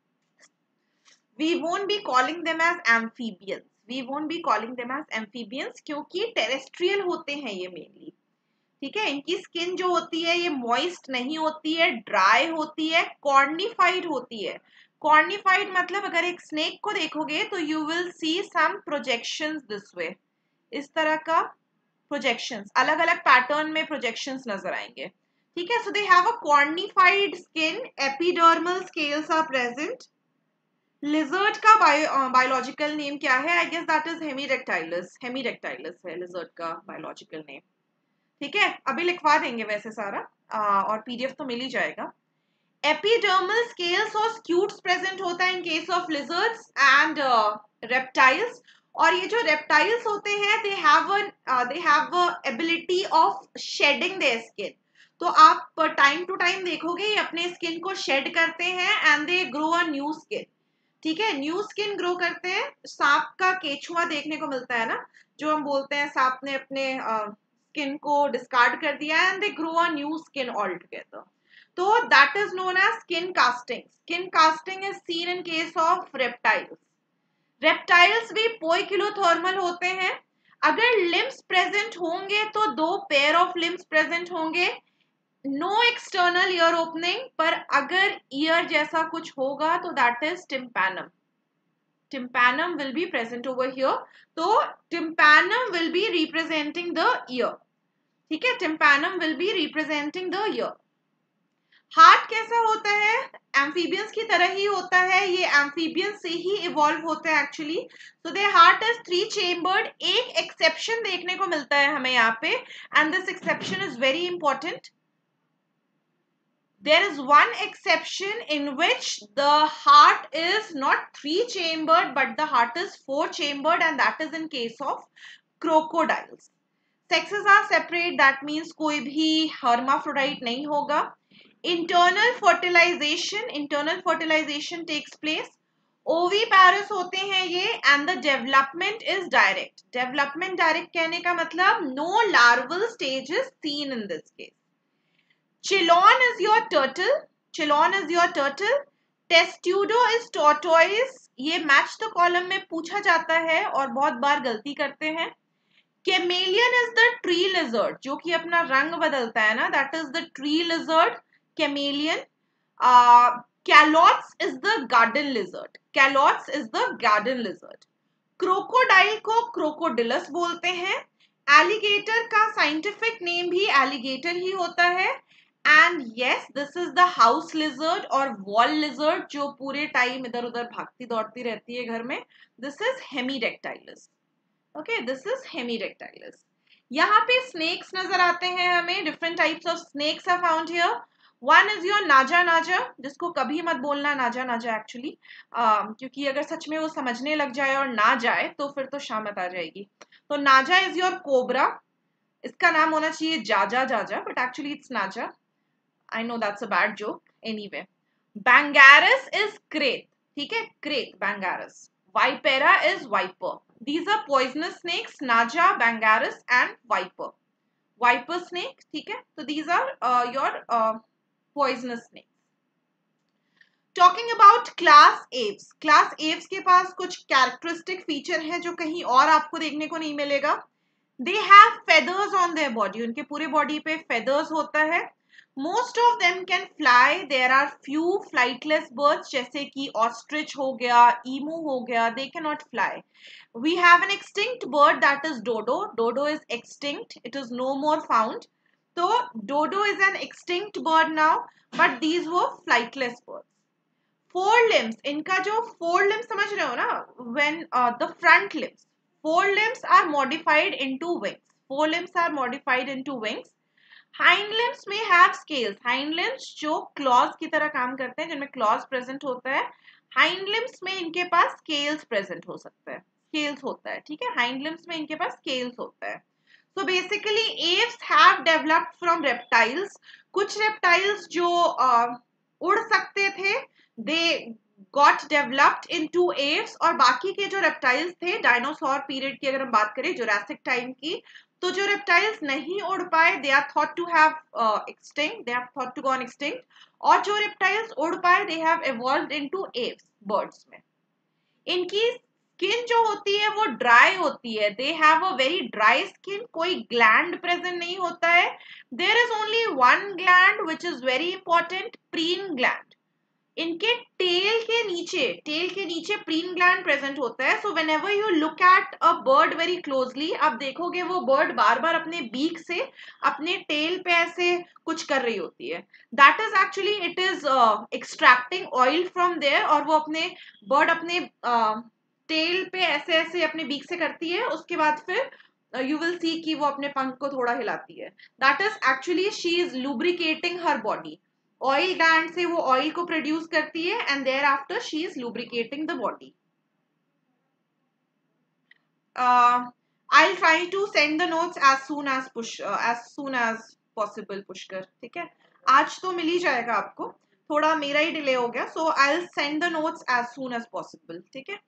we won't be calling them as amphibians, we won't be calling them as amphibians क्योंकि terrestrial होते हैं ये mainly, ठीक है, इनकी skin जो होती है ये मॉइस्ट नहीं होती है, ड्राई होती है, कॉर्निफाइड होती है। कॉर्निफाइड मतलब अगर एक स्नेक को देखोगे तो you will see some projections this way, इस तरह का प्रोजेक्शंस, अलग अलग पैटर्न में प्रोजेक्शंस नजर आएंगे, ठीक है। So they have a cornified skin, epidermal scales are present. Lizard का बायोलॉजिकल नेम क्या है? I guess that is hemidactylus, hemidactylus है लिजर्ड का बायोलॉजिकल नेम, ठीक है, अभी लिखवा देंगे वैसे सारा, आ, और पीडीएफ तो मिल ही जाएगा। एपिडर्मल स्केल्स और स्क्यूट्स प्रेजेंट होता है in case of lizards and reptiles, और ये जो रेप्टाइल्स होते हैं they have they have ability of shedding their skin, तो आप टाइम टू टाइम देखोगे ये अपने स्किन को शेड करते हैं and they grow a new skin, ठीक है, न्यू स्किन ग्रो करते हैं। सांप का केचुआ देखने को मिलता है ना, जो हम बोलते हैं सांप ने अपने स्किन को डिस्कार्ड कर दिया and they grow a new skin all together, तो that is known as skin casting. Skin casting is seen in case of reptiles. Reptiles भी पोइकिलोथर्मल होते हैं, अगर लिम्स प्रेजेंट होंगे तो दो पेयर ऑफ लिम्स प्रेजेंट होंगे, नो एक्सटर्नल ईयर ओपनिंग, पर अगर ईयर जैसा कुछ होगा तो that is tympanum, tympanum will be present over here, तो tympanum will be representing the ear, ठीक है, tympanum will be representing the ear। Heart कैसा होता है? एम्फीबियंस की तरह ही होता है, ये एम्फीबियंस से ही इवॉल्व होते हैं actually, so they heart is three chambered. एक एक्सेप्शन देखने को मिलता है हमें यहाँ पे, and this exception is very important. There is one exception in which the heart is not three chambered but the heart is four chambered, and that is in case of crocodiles. Sexes are separate, that means कोई भी hermaphrodite नहीं होगा। Internal fertilization, internal fertilization takes place. Oviparous होते हैं ये, and the development is direct. Development direct कहने का मतलब no larval stage is seen in this case. Chilon is your turtle. Chilon is your turtle. Testudo is tortoise. ये match the column में पूछा जाता है और बहुत बार गलती करते हैं। Chameleon is the tree lizard, जो कि अपना रंग बदलता है ना, that is the tree lizard, chameleon. Uh, Calots is the garden lizard. Calots is the garden lizard. Crocodile को crocodilus बोलते हैं। Alligator का scientific name भी alligator ही होता है। And yes, this is the house lizard और वॉल लिजर्ड, जो पूरे टाइम इधर उधर भागती दौड़ती रहती है घर में, this is hemidactylus, okay, this is hemidactylus. यहाँ पे स्नेक्स नजर आते हैं हमें, different types of snakes are found here. One is your naja naja, जिसको कभी मत बोलना नाजा नाजा एक्चुअली, क्योंकि अगर सच में वो समझने लग जाए और ना जाए तो फिर तो शामत आ जाएगी। तो नाजा इज योर कोबरा, इसका नाम होना चाहिए जाजा जाजा, but actually it's naja. I know that's a bad joke. Anyway, Bangaris is crate, ठीक है, crate, Bangaris. Vipera is viper. These are poisonous snakes, Naja, Bangaris and viper. Viper snake, ठीक है, so these are uh, your uh, poisonous snakes. Talking about class apes. Class apes के पास कुछ characteristic feature है जो कहीं और आपको देखने को नहीं मिलेगा. They have feathers on their body. उनके पूरे body पे feathers होता है. Most of them can fly. There are few flightless birds, जैसे कि ostrich हो गया, emu हो गया, they cannot fly. We have an extinct bird that is dodo. Dodo is extinct. It is no more found. So dodo is an extinct bird now, but these were flightless birds. Four limbs. इनका जो four limbs समझ रहे हो ना? When uh, the front limbs, four limbs are modified into wings. Four limbs are modified into wings. Hind limbs में have scales, hind limbs जो claws की तरह काम करते हैं, जिनमें क्लॉज प्रेजेंट होता है, हाइंड लिम्स में इनके पास स्केल्स प्रेजेंट हो सकता है, स्केल्स होता है, ठीक है, हाइंड लिम्स में इनके पास स्केल्स होता है। So basically apes have developed from reptiles. कुछ reptiles जो uh, उड़ सकते थे, they got developed into apes, और बाकी के जो reptiles थे डायनासोर पीरियड की अगर हम बात करें, जुरासिक टाइम की, तो जो reptiles नहीं उड़ पाए, they are thought to have uh, extinct, they have thought to gone extinct, और जो reptiles उड़ पाए, they have evolved into apes, birds में. इनकी स्किन जो होती है वो ड्राई होती है, they have a very dry skin, कोई ग्लैंड प्रेजेंट नहीं होता है. There is only one gland which is very important, preen gland. इनके टेल के नीचे टेल के नीचे प्रीन ग्लैंड प्रेजेंट होता है. So whenever you look at a bird very closely, आप देखोगे वो बर्ड बार बार अपने बीक से अपने टेल पे ऐसे कुछ कर रही होती है. That is actually it is extracting oil from there, और वो अपने बर्ड अपने टेल uh, पे ऐसे ऐसे अपने बीक से करती है. उसके बाद फिर यू विल सी कि वो अपने पंख को थोड़ा हिलाती है. That is actually she is lubricating her body. Oil gland से वो ऑयल को प्रोड्यूस करती है, and thereafter she is lubricating the body. I will try to send the notes as soon as push as soon as possible. Pushkar, ठीक है, आज तो मिल ही जाएगा आपको, थोड़ा मेरा ही डिले हो गया. So I will send the notes as soon as possible. ठीक है,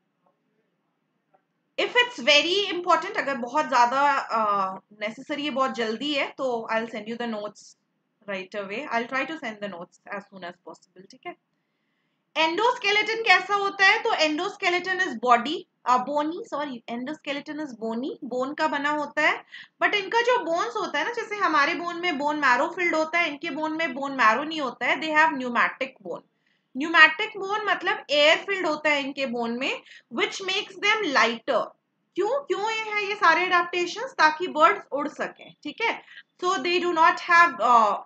इफ इट्स वेरी इंपॉर्टेंट, अगर बहुत ज्यादा नेसेसरी uh, है, बहुत जल्दी है, तो I will send you the notes right away. I'll try to send the notes as soon as possible. ठीक है. एंडोस्केलेटन कैसा होता है? तो endoskeleton is body bony sorry endoskeleton is bony, bone का बना होता है. बट इनका जो बोन्स होता है ना, जैसे हमारे बोन में बोन मैरो फिल्ड होता है, इनके बोन में बोन मैरो नहीं होता है. They have pneumatic bone. Pneumatic bone मतलब एयर फिल्ड होता है इनके बोन में, विच मेक्स देम लाइटर. क्यों क्यों ये है ये सारे अडेप्टेशंस? ताकि बर्ड्स उड़ सकें. ठीक है. So they do not have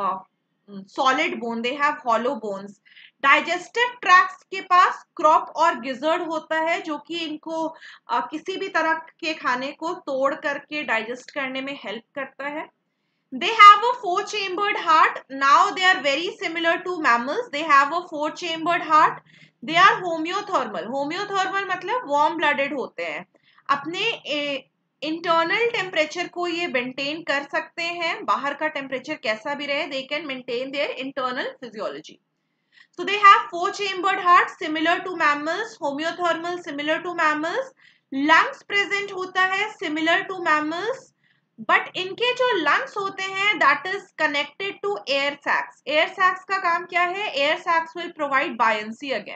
solid bone, they have hollow bones. Digestive tract के पास क्रॉप और गिजर्ड होता है, जो कि इनको uh, किसी भी तरह के खाने को तोड़ करके डाइजेस्ट करने में हेल्प करता है. They have a four chambered heart. Now they are very similar to mammals. They have a four chambered heart. They are homeothermal. Homeothermal मतलब warm blooded होते हैं. अपने इंटरनल टेम्परेचर को ये मेंटेन कर सकते हैं, बाहर का टेम्परेचर कैसा भी रहे, they can maintain their internal physiology. So they have four chambered heart, similar to mammals. Homeothermal, similar to mammals. Lungs present होता है, similar to mammals. बट इनके जो लंग्स होते हैं that is connected to air sacs. Air sacs का काम क्या है? Air sacs will provide buoyancy again.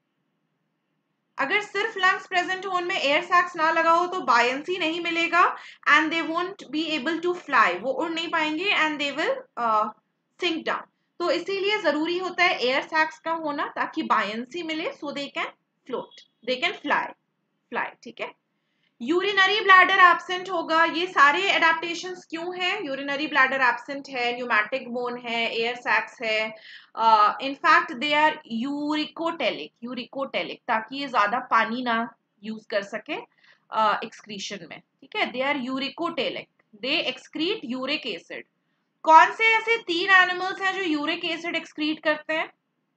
अगर सिर्फ लंग्स प्रेजेंट हो उनमें एयर सैक्स ना लगा हो तो बायंसी नहीं मिलेगा, and they won't be able to fly. वो उड़ नहीं पाएंगे and they will sink down. तो इसीलिए जरूरी होता है एयर सैक्स का होना, ताकि बायंसी मिले, so they can float, they can fly fly ठीक है. यूरिनरी ब्लैडर एब्सेंट होगा. ये सारे एडेप्टेशंस क्यों हैं? यूरिनरी ब्लैडर एब्सेंट है, न्यूमैटिक बोन है, एयर सैक्स है. In fact they are uricotelic. Uricotelic ताकि ये ज्यादा पानी ना यूज कर सके एक्सक्रीशन uh, में. ठीक है, they are uricotelic, they excrete uric acid. कौन से ऐसे तीन एनिमल्स हैं जो यूरिक एसिड एक्सक्रीट करते हैं?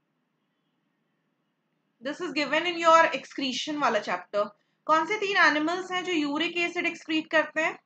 This is given in your excretion वाला चैप्टर. कौन से तीन एनिमल्स हैं जो यूरिक एसिड एक्सक्रीट करते हैं?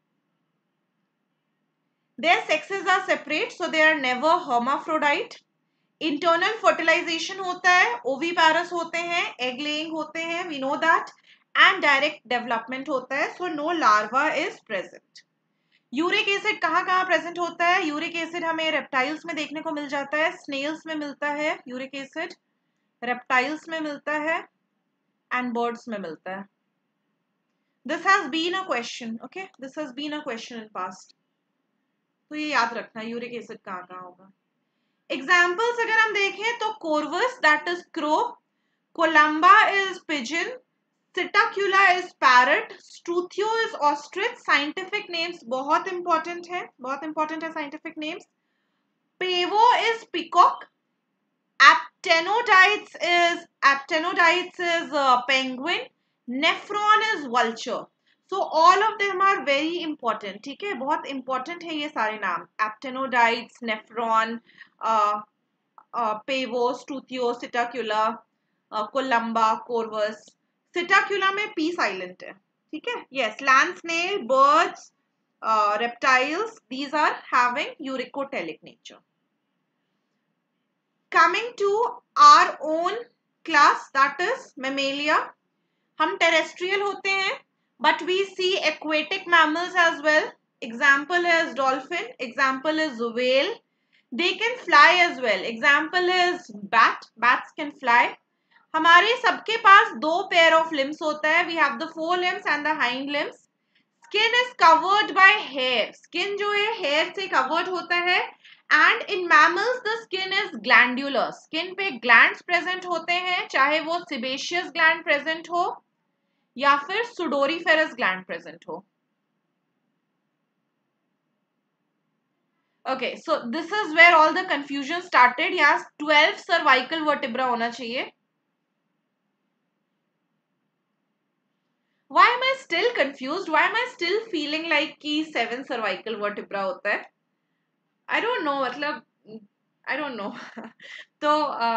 Their sexes are separate, so they are never hermaphrodite. Internal fertilization होता है, oviparous होते हैं, egg laying होते हैं, we know that, and direct development होता है, so no larva is present. Uric acid कहाँ कहाँ प्रेजेंट होता है? यूरिक एसिड हमें रेप्टाइल्स में देखने को मिल जाता है, स्नेल्स में मिलता है यूरिक एसिड, रेप्टाइल्स में मिलता है, एंड बर्ड्स में मिलता है. This has been a question, okay? This has been a question in past. तो ये याद रखना यूरिक एसिड कहाँ कहाँ होगा. एग्जाम्पल्स अगर हम देखें तो corvus that is crow, columba is pigeon, psittacula is parrot, struthio is ostrich. Scientific names बहुत इंपॉर्टेंट है, बहुत इंपॉर्टेंट है scientific names. Pavo is peacock, aptenodytes is aptenodytes is penguin, neophron is vulture. So all of them are very important. ठीक है, बहुत important है ये सारे नाम. Aptenodytes, neophron, pavo, struthio, psittacula, columba, corvus. सिटाक्यूला में पीस आइलैंड है. ठीक है, yes. Land snail, birds, uh, reptiles, these are having uricotelic nature. Coming to our own class, that is mammalia. हम terrestrial होते हैं, but we see aquatic mammals as well. Example is dolphin, example is whale. They can fly as well. Example is bat, bats can fly. हमारे सबके पास दो pair of limbs होता है. We have the forelimbs and the hind limbs. Skin is covered by hair. Skin जो है hair से covered होता है. And in mammals the skin is glandular. Skin पे glands present होते हैं, चाहे वो sebaceous gland present हो या फिर sudoriferous gland present हो. Okay, so this is where all the confusion started. यहाँ twelve cervical vertebra होना चाहिए. Why am I still confused? Why am I still feeling like कि seven cervical vertebra होता है? I don't know. मतलब I don't know. तो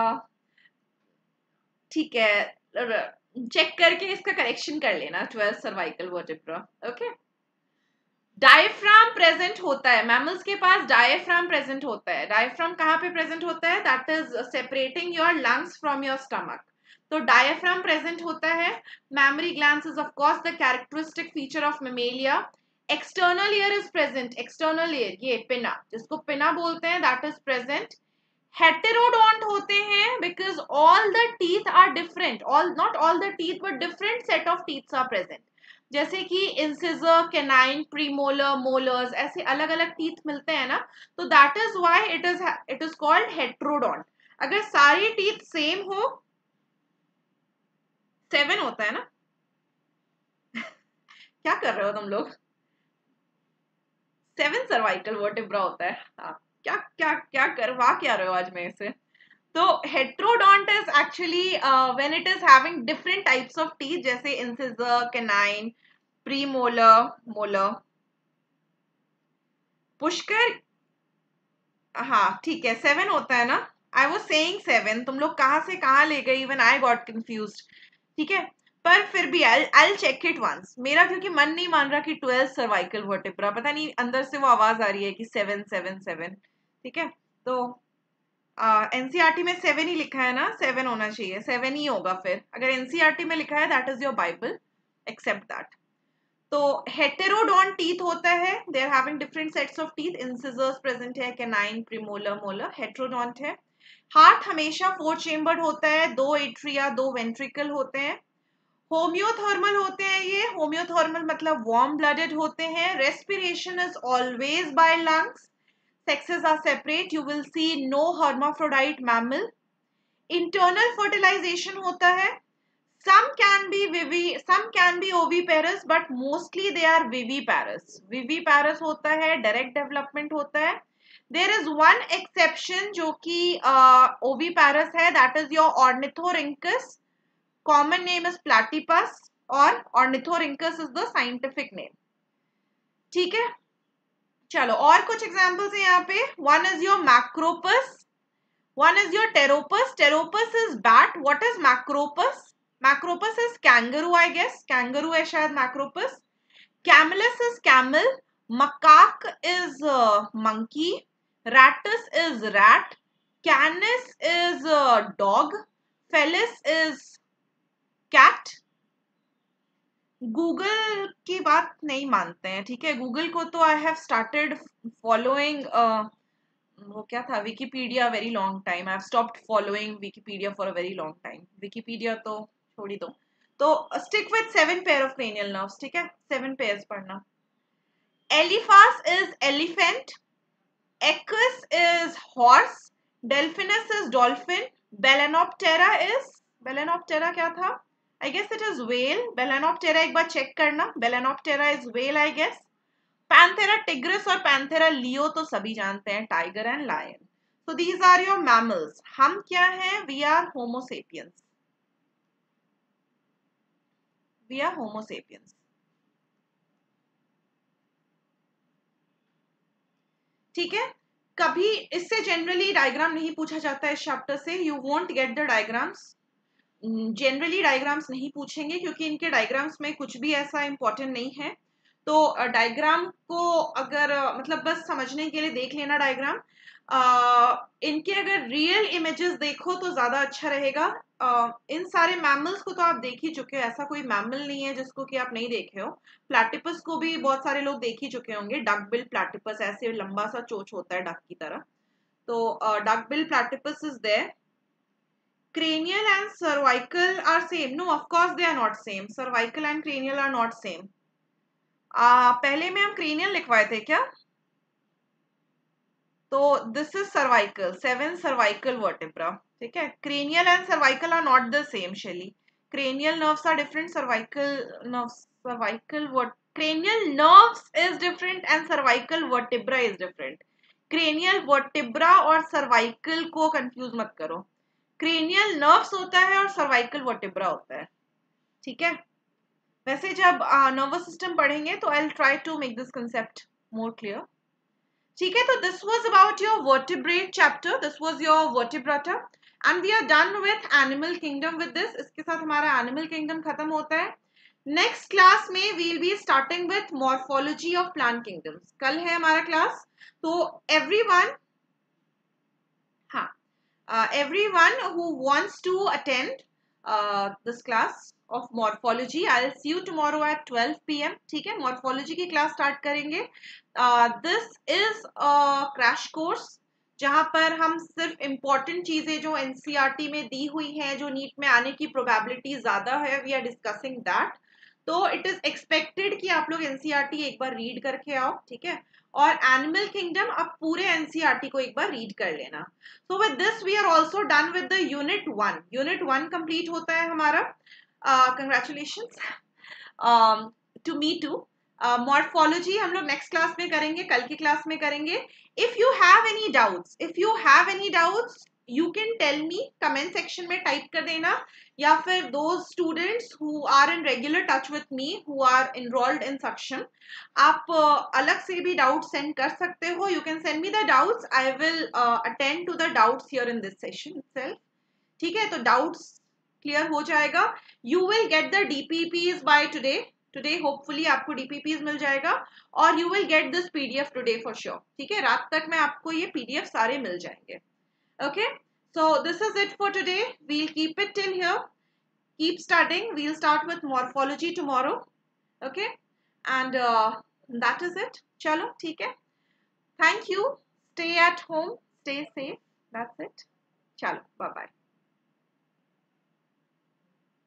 ठीक है, चेक करके इसका करेक्शन कर लेना. twelve cervical vertebra. Okay. Diaphragm present होता है. मैमल्स के पास डायफ्राम प्रेजेंट होता है. डायफ्राम कहाँ पे प्रेजेंट होता है? That is separating your lungs from your stomach. तो डायफ्राम प्रेजेंट होता है. Mammary glands is of course the characteristic feature of mammalia. External ear is present. External ear, ये पिना, जिसको पिना बोलते हैं, दैट इज प्रेजेंट. हेटेरोडोंट होते हैं because all the teeth are different. All not all the teeth but different set of teeth are present. जैसे कि incisor, canine, premolar, molars, ऐसे अलग अलग टीथ मिलते हैं ना, तो that is why it is it is called heterodont. अगर सारी टीथ सेम हो, सेवन होता है ना. क्या कर रहे हो तुम लोग? सेवन सर्वाइकल वर्टेब्रा होता है. हाँ, क्या क्या क्या करवा क्या रहे हो आज में इसे? तो heterodont is actually when it is having different types of teeth, जैसे incisor, canine, premolar, molar. Pushkar, हाँ ठीक है, सेवन होता है ना. I was saying seven. तुम लोग कहाँ से कहाँ ले गए? Even I got confused. ठीक है, पर फिर भी I I check it once. मेरा क्योंकि मन नहीं मान रहा कि ट्वेल्व सर्वाइकल वर्टेब्रा, पता नहीं अंदर से वो आवाज आ रही है कि सेवन सेवन सेवन. ठीक है, तो एनसीईआरटी में सेवन ही लिखा है ना, सेवन होना चाहिए, सेवन ही होगा. फिर अगर एनसीईआरटी में लिखा है that is your bible, except that. तो हेटेरोडोंट टीथ होता है. They are having different sets of teeth. Incisors present है, कैनाइन, प्रीमोलर, मोलर. हेटेरोडोंट है. हार्ट हमेशा फोर चेम्बर्ड होता है. दो एट्रिया, दो वेंट्रिकल होते हैं. होम्योथर्मल होते हैं ये. होम्योथर्मल मतलब वार्म ब्लडेड होते हैं. Respiration is always by lungs. Sexes are separate. You will see no hermaphrodite mammal. Internal fertilization होता है. Some can be vivi, some can be oviparous, but mostly they are viviparous. Viviparous होता है, direct development होता है. There is one exception जो कि uh, oviparous है, that is your Ornithorhynchus. Common name is Platypus और Ornithorhynchus is the scientific name. ठीक है, चलो और कुछ एग्जाम्पल्स है यहाँ पे. One is your macropus, one is your pteropus. Pteropus is bat. What is macropus? Macropus is kangaroo, I guess kangaroo है शायद macropus. Camelus is camel. Macaca is monkey. Rattus is rat. Canis is dog. Felis is cat. Google की बात नहीं मानते हैं. ठीक है, Google को तो आई हैव स्टार्टेड फॉलोइंग, वो क्या था, Wikipedia, very long time. I have stopped following Wikipedia for a very long time. Wikipedia तो छोड़ी दो. तो stick with seven pair of cranial nerves. ठीक है, सेवन पेयर्स पढ़ना. Elephas is elephant. Equus is horse. Delphinus is dolphin. Balaenoptera is, balaenoptera क्या था? I guess it is whale. Belenoptera एक बार चेक करना. Belenoptera is whale, I guess. Panthera tigris और Panthera leo तो सभी जानते हैं, tiger and lion. So these are your mammals. हम क्या हैं? We are Homo sapiens. We are Homo sapiens. ठीक है, कभी इससे जनरली डायग्राम नहीं पूछा जाता है इस चैप्टर से. You won't get the diagrams. Generally diagrams नहीं पूछेंगे क्योंकि इनके डायग्राम्स में कुछ भी ऐसा इंपॉर्टेंट नहीं है. तो डायग्राम को अगर मतलब बस समझने के लिए देख लेना डायग्राम, इनके अगर रियल इमेजेस देखो तो ज्यादा अच्छा रहेगा। uh, इन सारे मैमल्स को तो आप देख ही चुके हो, ऐसा कोई मैमल नहीं है जिसको कि आप नहीं देखे हो। प्लैटिपस को भी बहुत सारे लोग देख ही चुके होंगे, डक बिल प्लैटिपस, ऐसे लंबा सा चोच होता है डक की तरह। तो duck bill platypus is there. Cranial and cervical are same? No, of course they are not same. Cervical and cranial are not same. आ, पहले में हम cranial लिखवाए थे क्या? तो this is cervical, seven cervical vertebra. ठीक है? Cranial and cervical are not the same, Shelly. Cranial nerves are different. Cervical nerves, cervical vert, cranial nerves is different and cervical vertebra is different. Cranial vertebra और cervical को confuse मत करो। Cranial nerves होता है और cervical vertebra होता है, ठीक है। वैसे जब नर्वस सिस्टम पढ़ेंगे तो I will try to make this concept more clear, ठीक है। तो this was about your vertebrate chapter, this was your vertebrata and we are done with animal kingdom with this. इसके साथ हमारा एनिमल किंगडम खत्म होता है। नेक्स्ट क्लास में we will be starting with morphology of plant kingdoms. कल है हमारा क्लास, तो एवरीवन, हाँ, Uh, everyone who wants to attend uh, this class of morphology, I'll see you tomorrow at twelve p m ठीक है, morphology की class start करेंगे। uh, this is a crash course जहाँ पर हम सिर्फ important चीजें जो N C R T में दी हुई हैं, जो नीट में आने की probability ज्यादा है, we are discussing that। तो इट इज एक्सपेक्टेड कि आप लोग एनसीईआरटी एक बार रीड करके आओ, ठीक है। और एनिमल किंगडम आप पूरे एनसीईआरटी को एक बार रीड कर लेना। So with this we are also done with the unit one. Unit one complete होता है हमारा। Congratulations to me too. Morphology हम लोग नेक्स्ट क्लास में करेंगे, कल की क्लास में करेंगे। If you have any doubts, if you have any doubts you can tell me, comment section में टाइप कर देना, या फिर those students who are in regular touch with me, who are enrolled in Saksham, आप uh, अलग से भी doubt send कर सकते हो। You can send me the doubts, I will attend to the doubts here in this session itself, ठीक है। तो डाउट्स क्लियर हो जाएगा। You will get the DPPs by today, today hopefully आपको डीपीपीज मिल जाएगा, और you will get this PDF today for sure, ठीक है। रात तक में आपको ये पीडीएफ सारे मिल जाएंगे, okay। So this is it for today, we'll keep it till here, keep studying, we'll start with morphology tomorrow, okay। And uh, that is it, chalo theek hai, thank you, stay at home, stay safe, that's it, chalo, bye bye।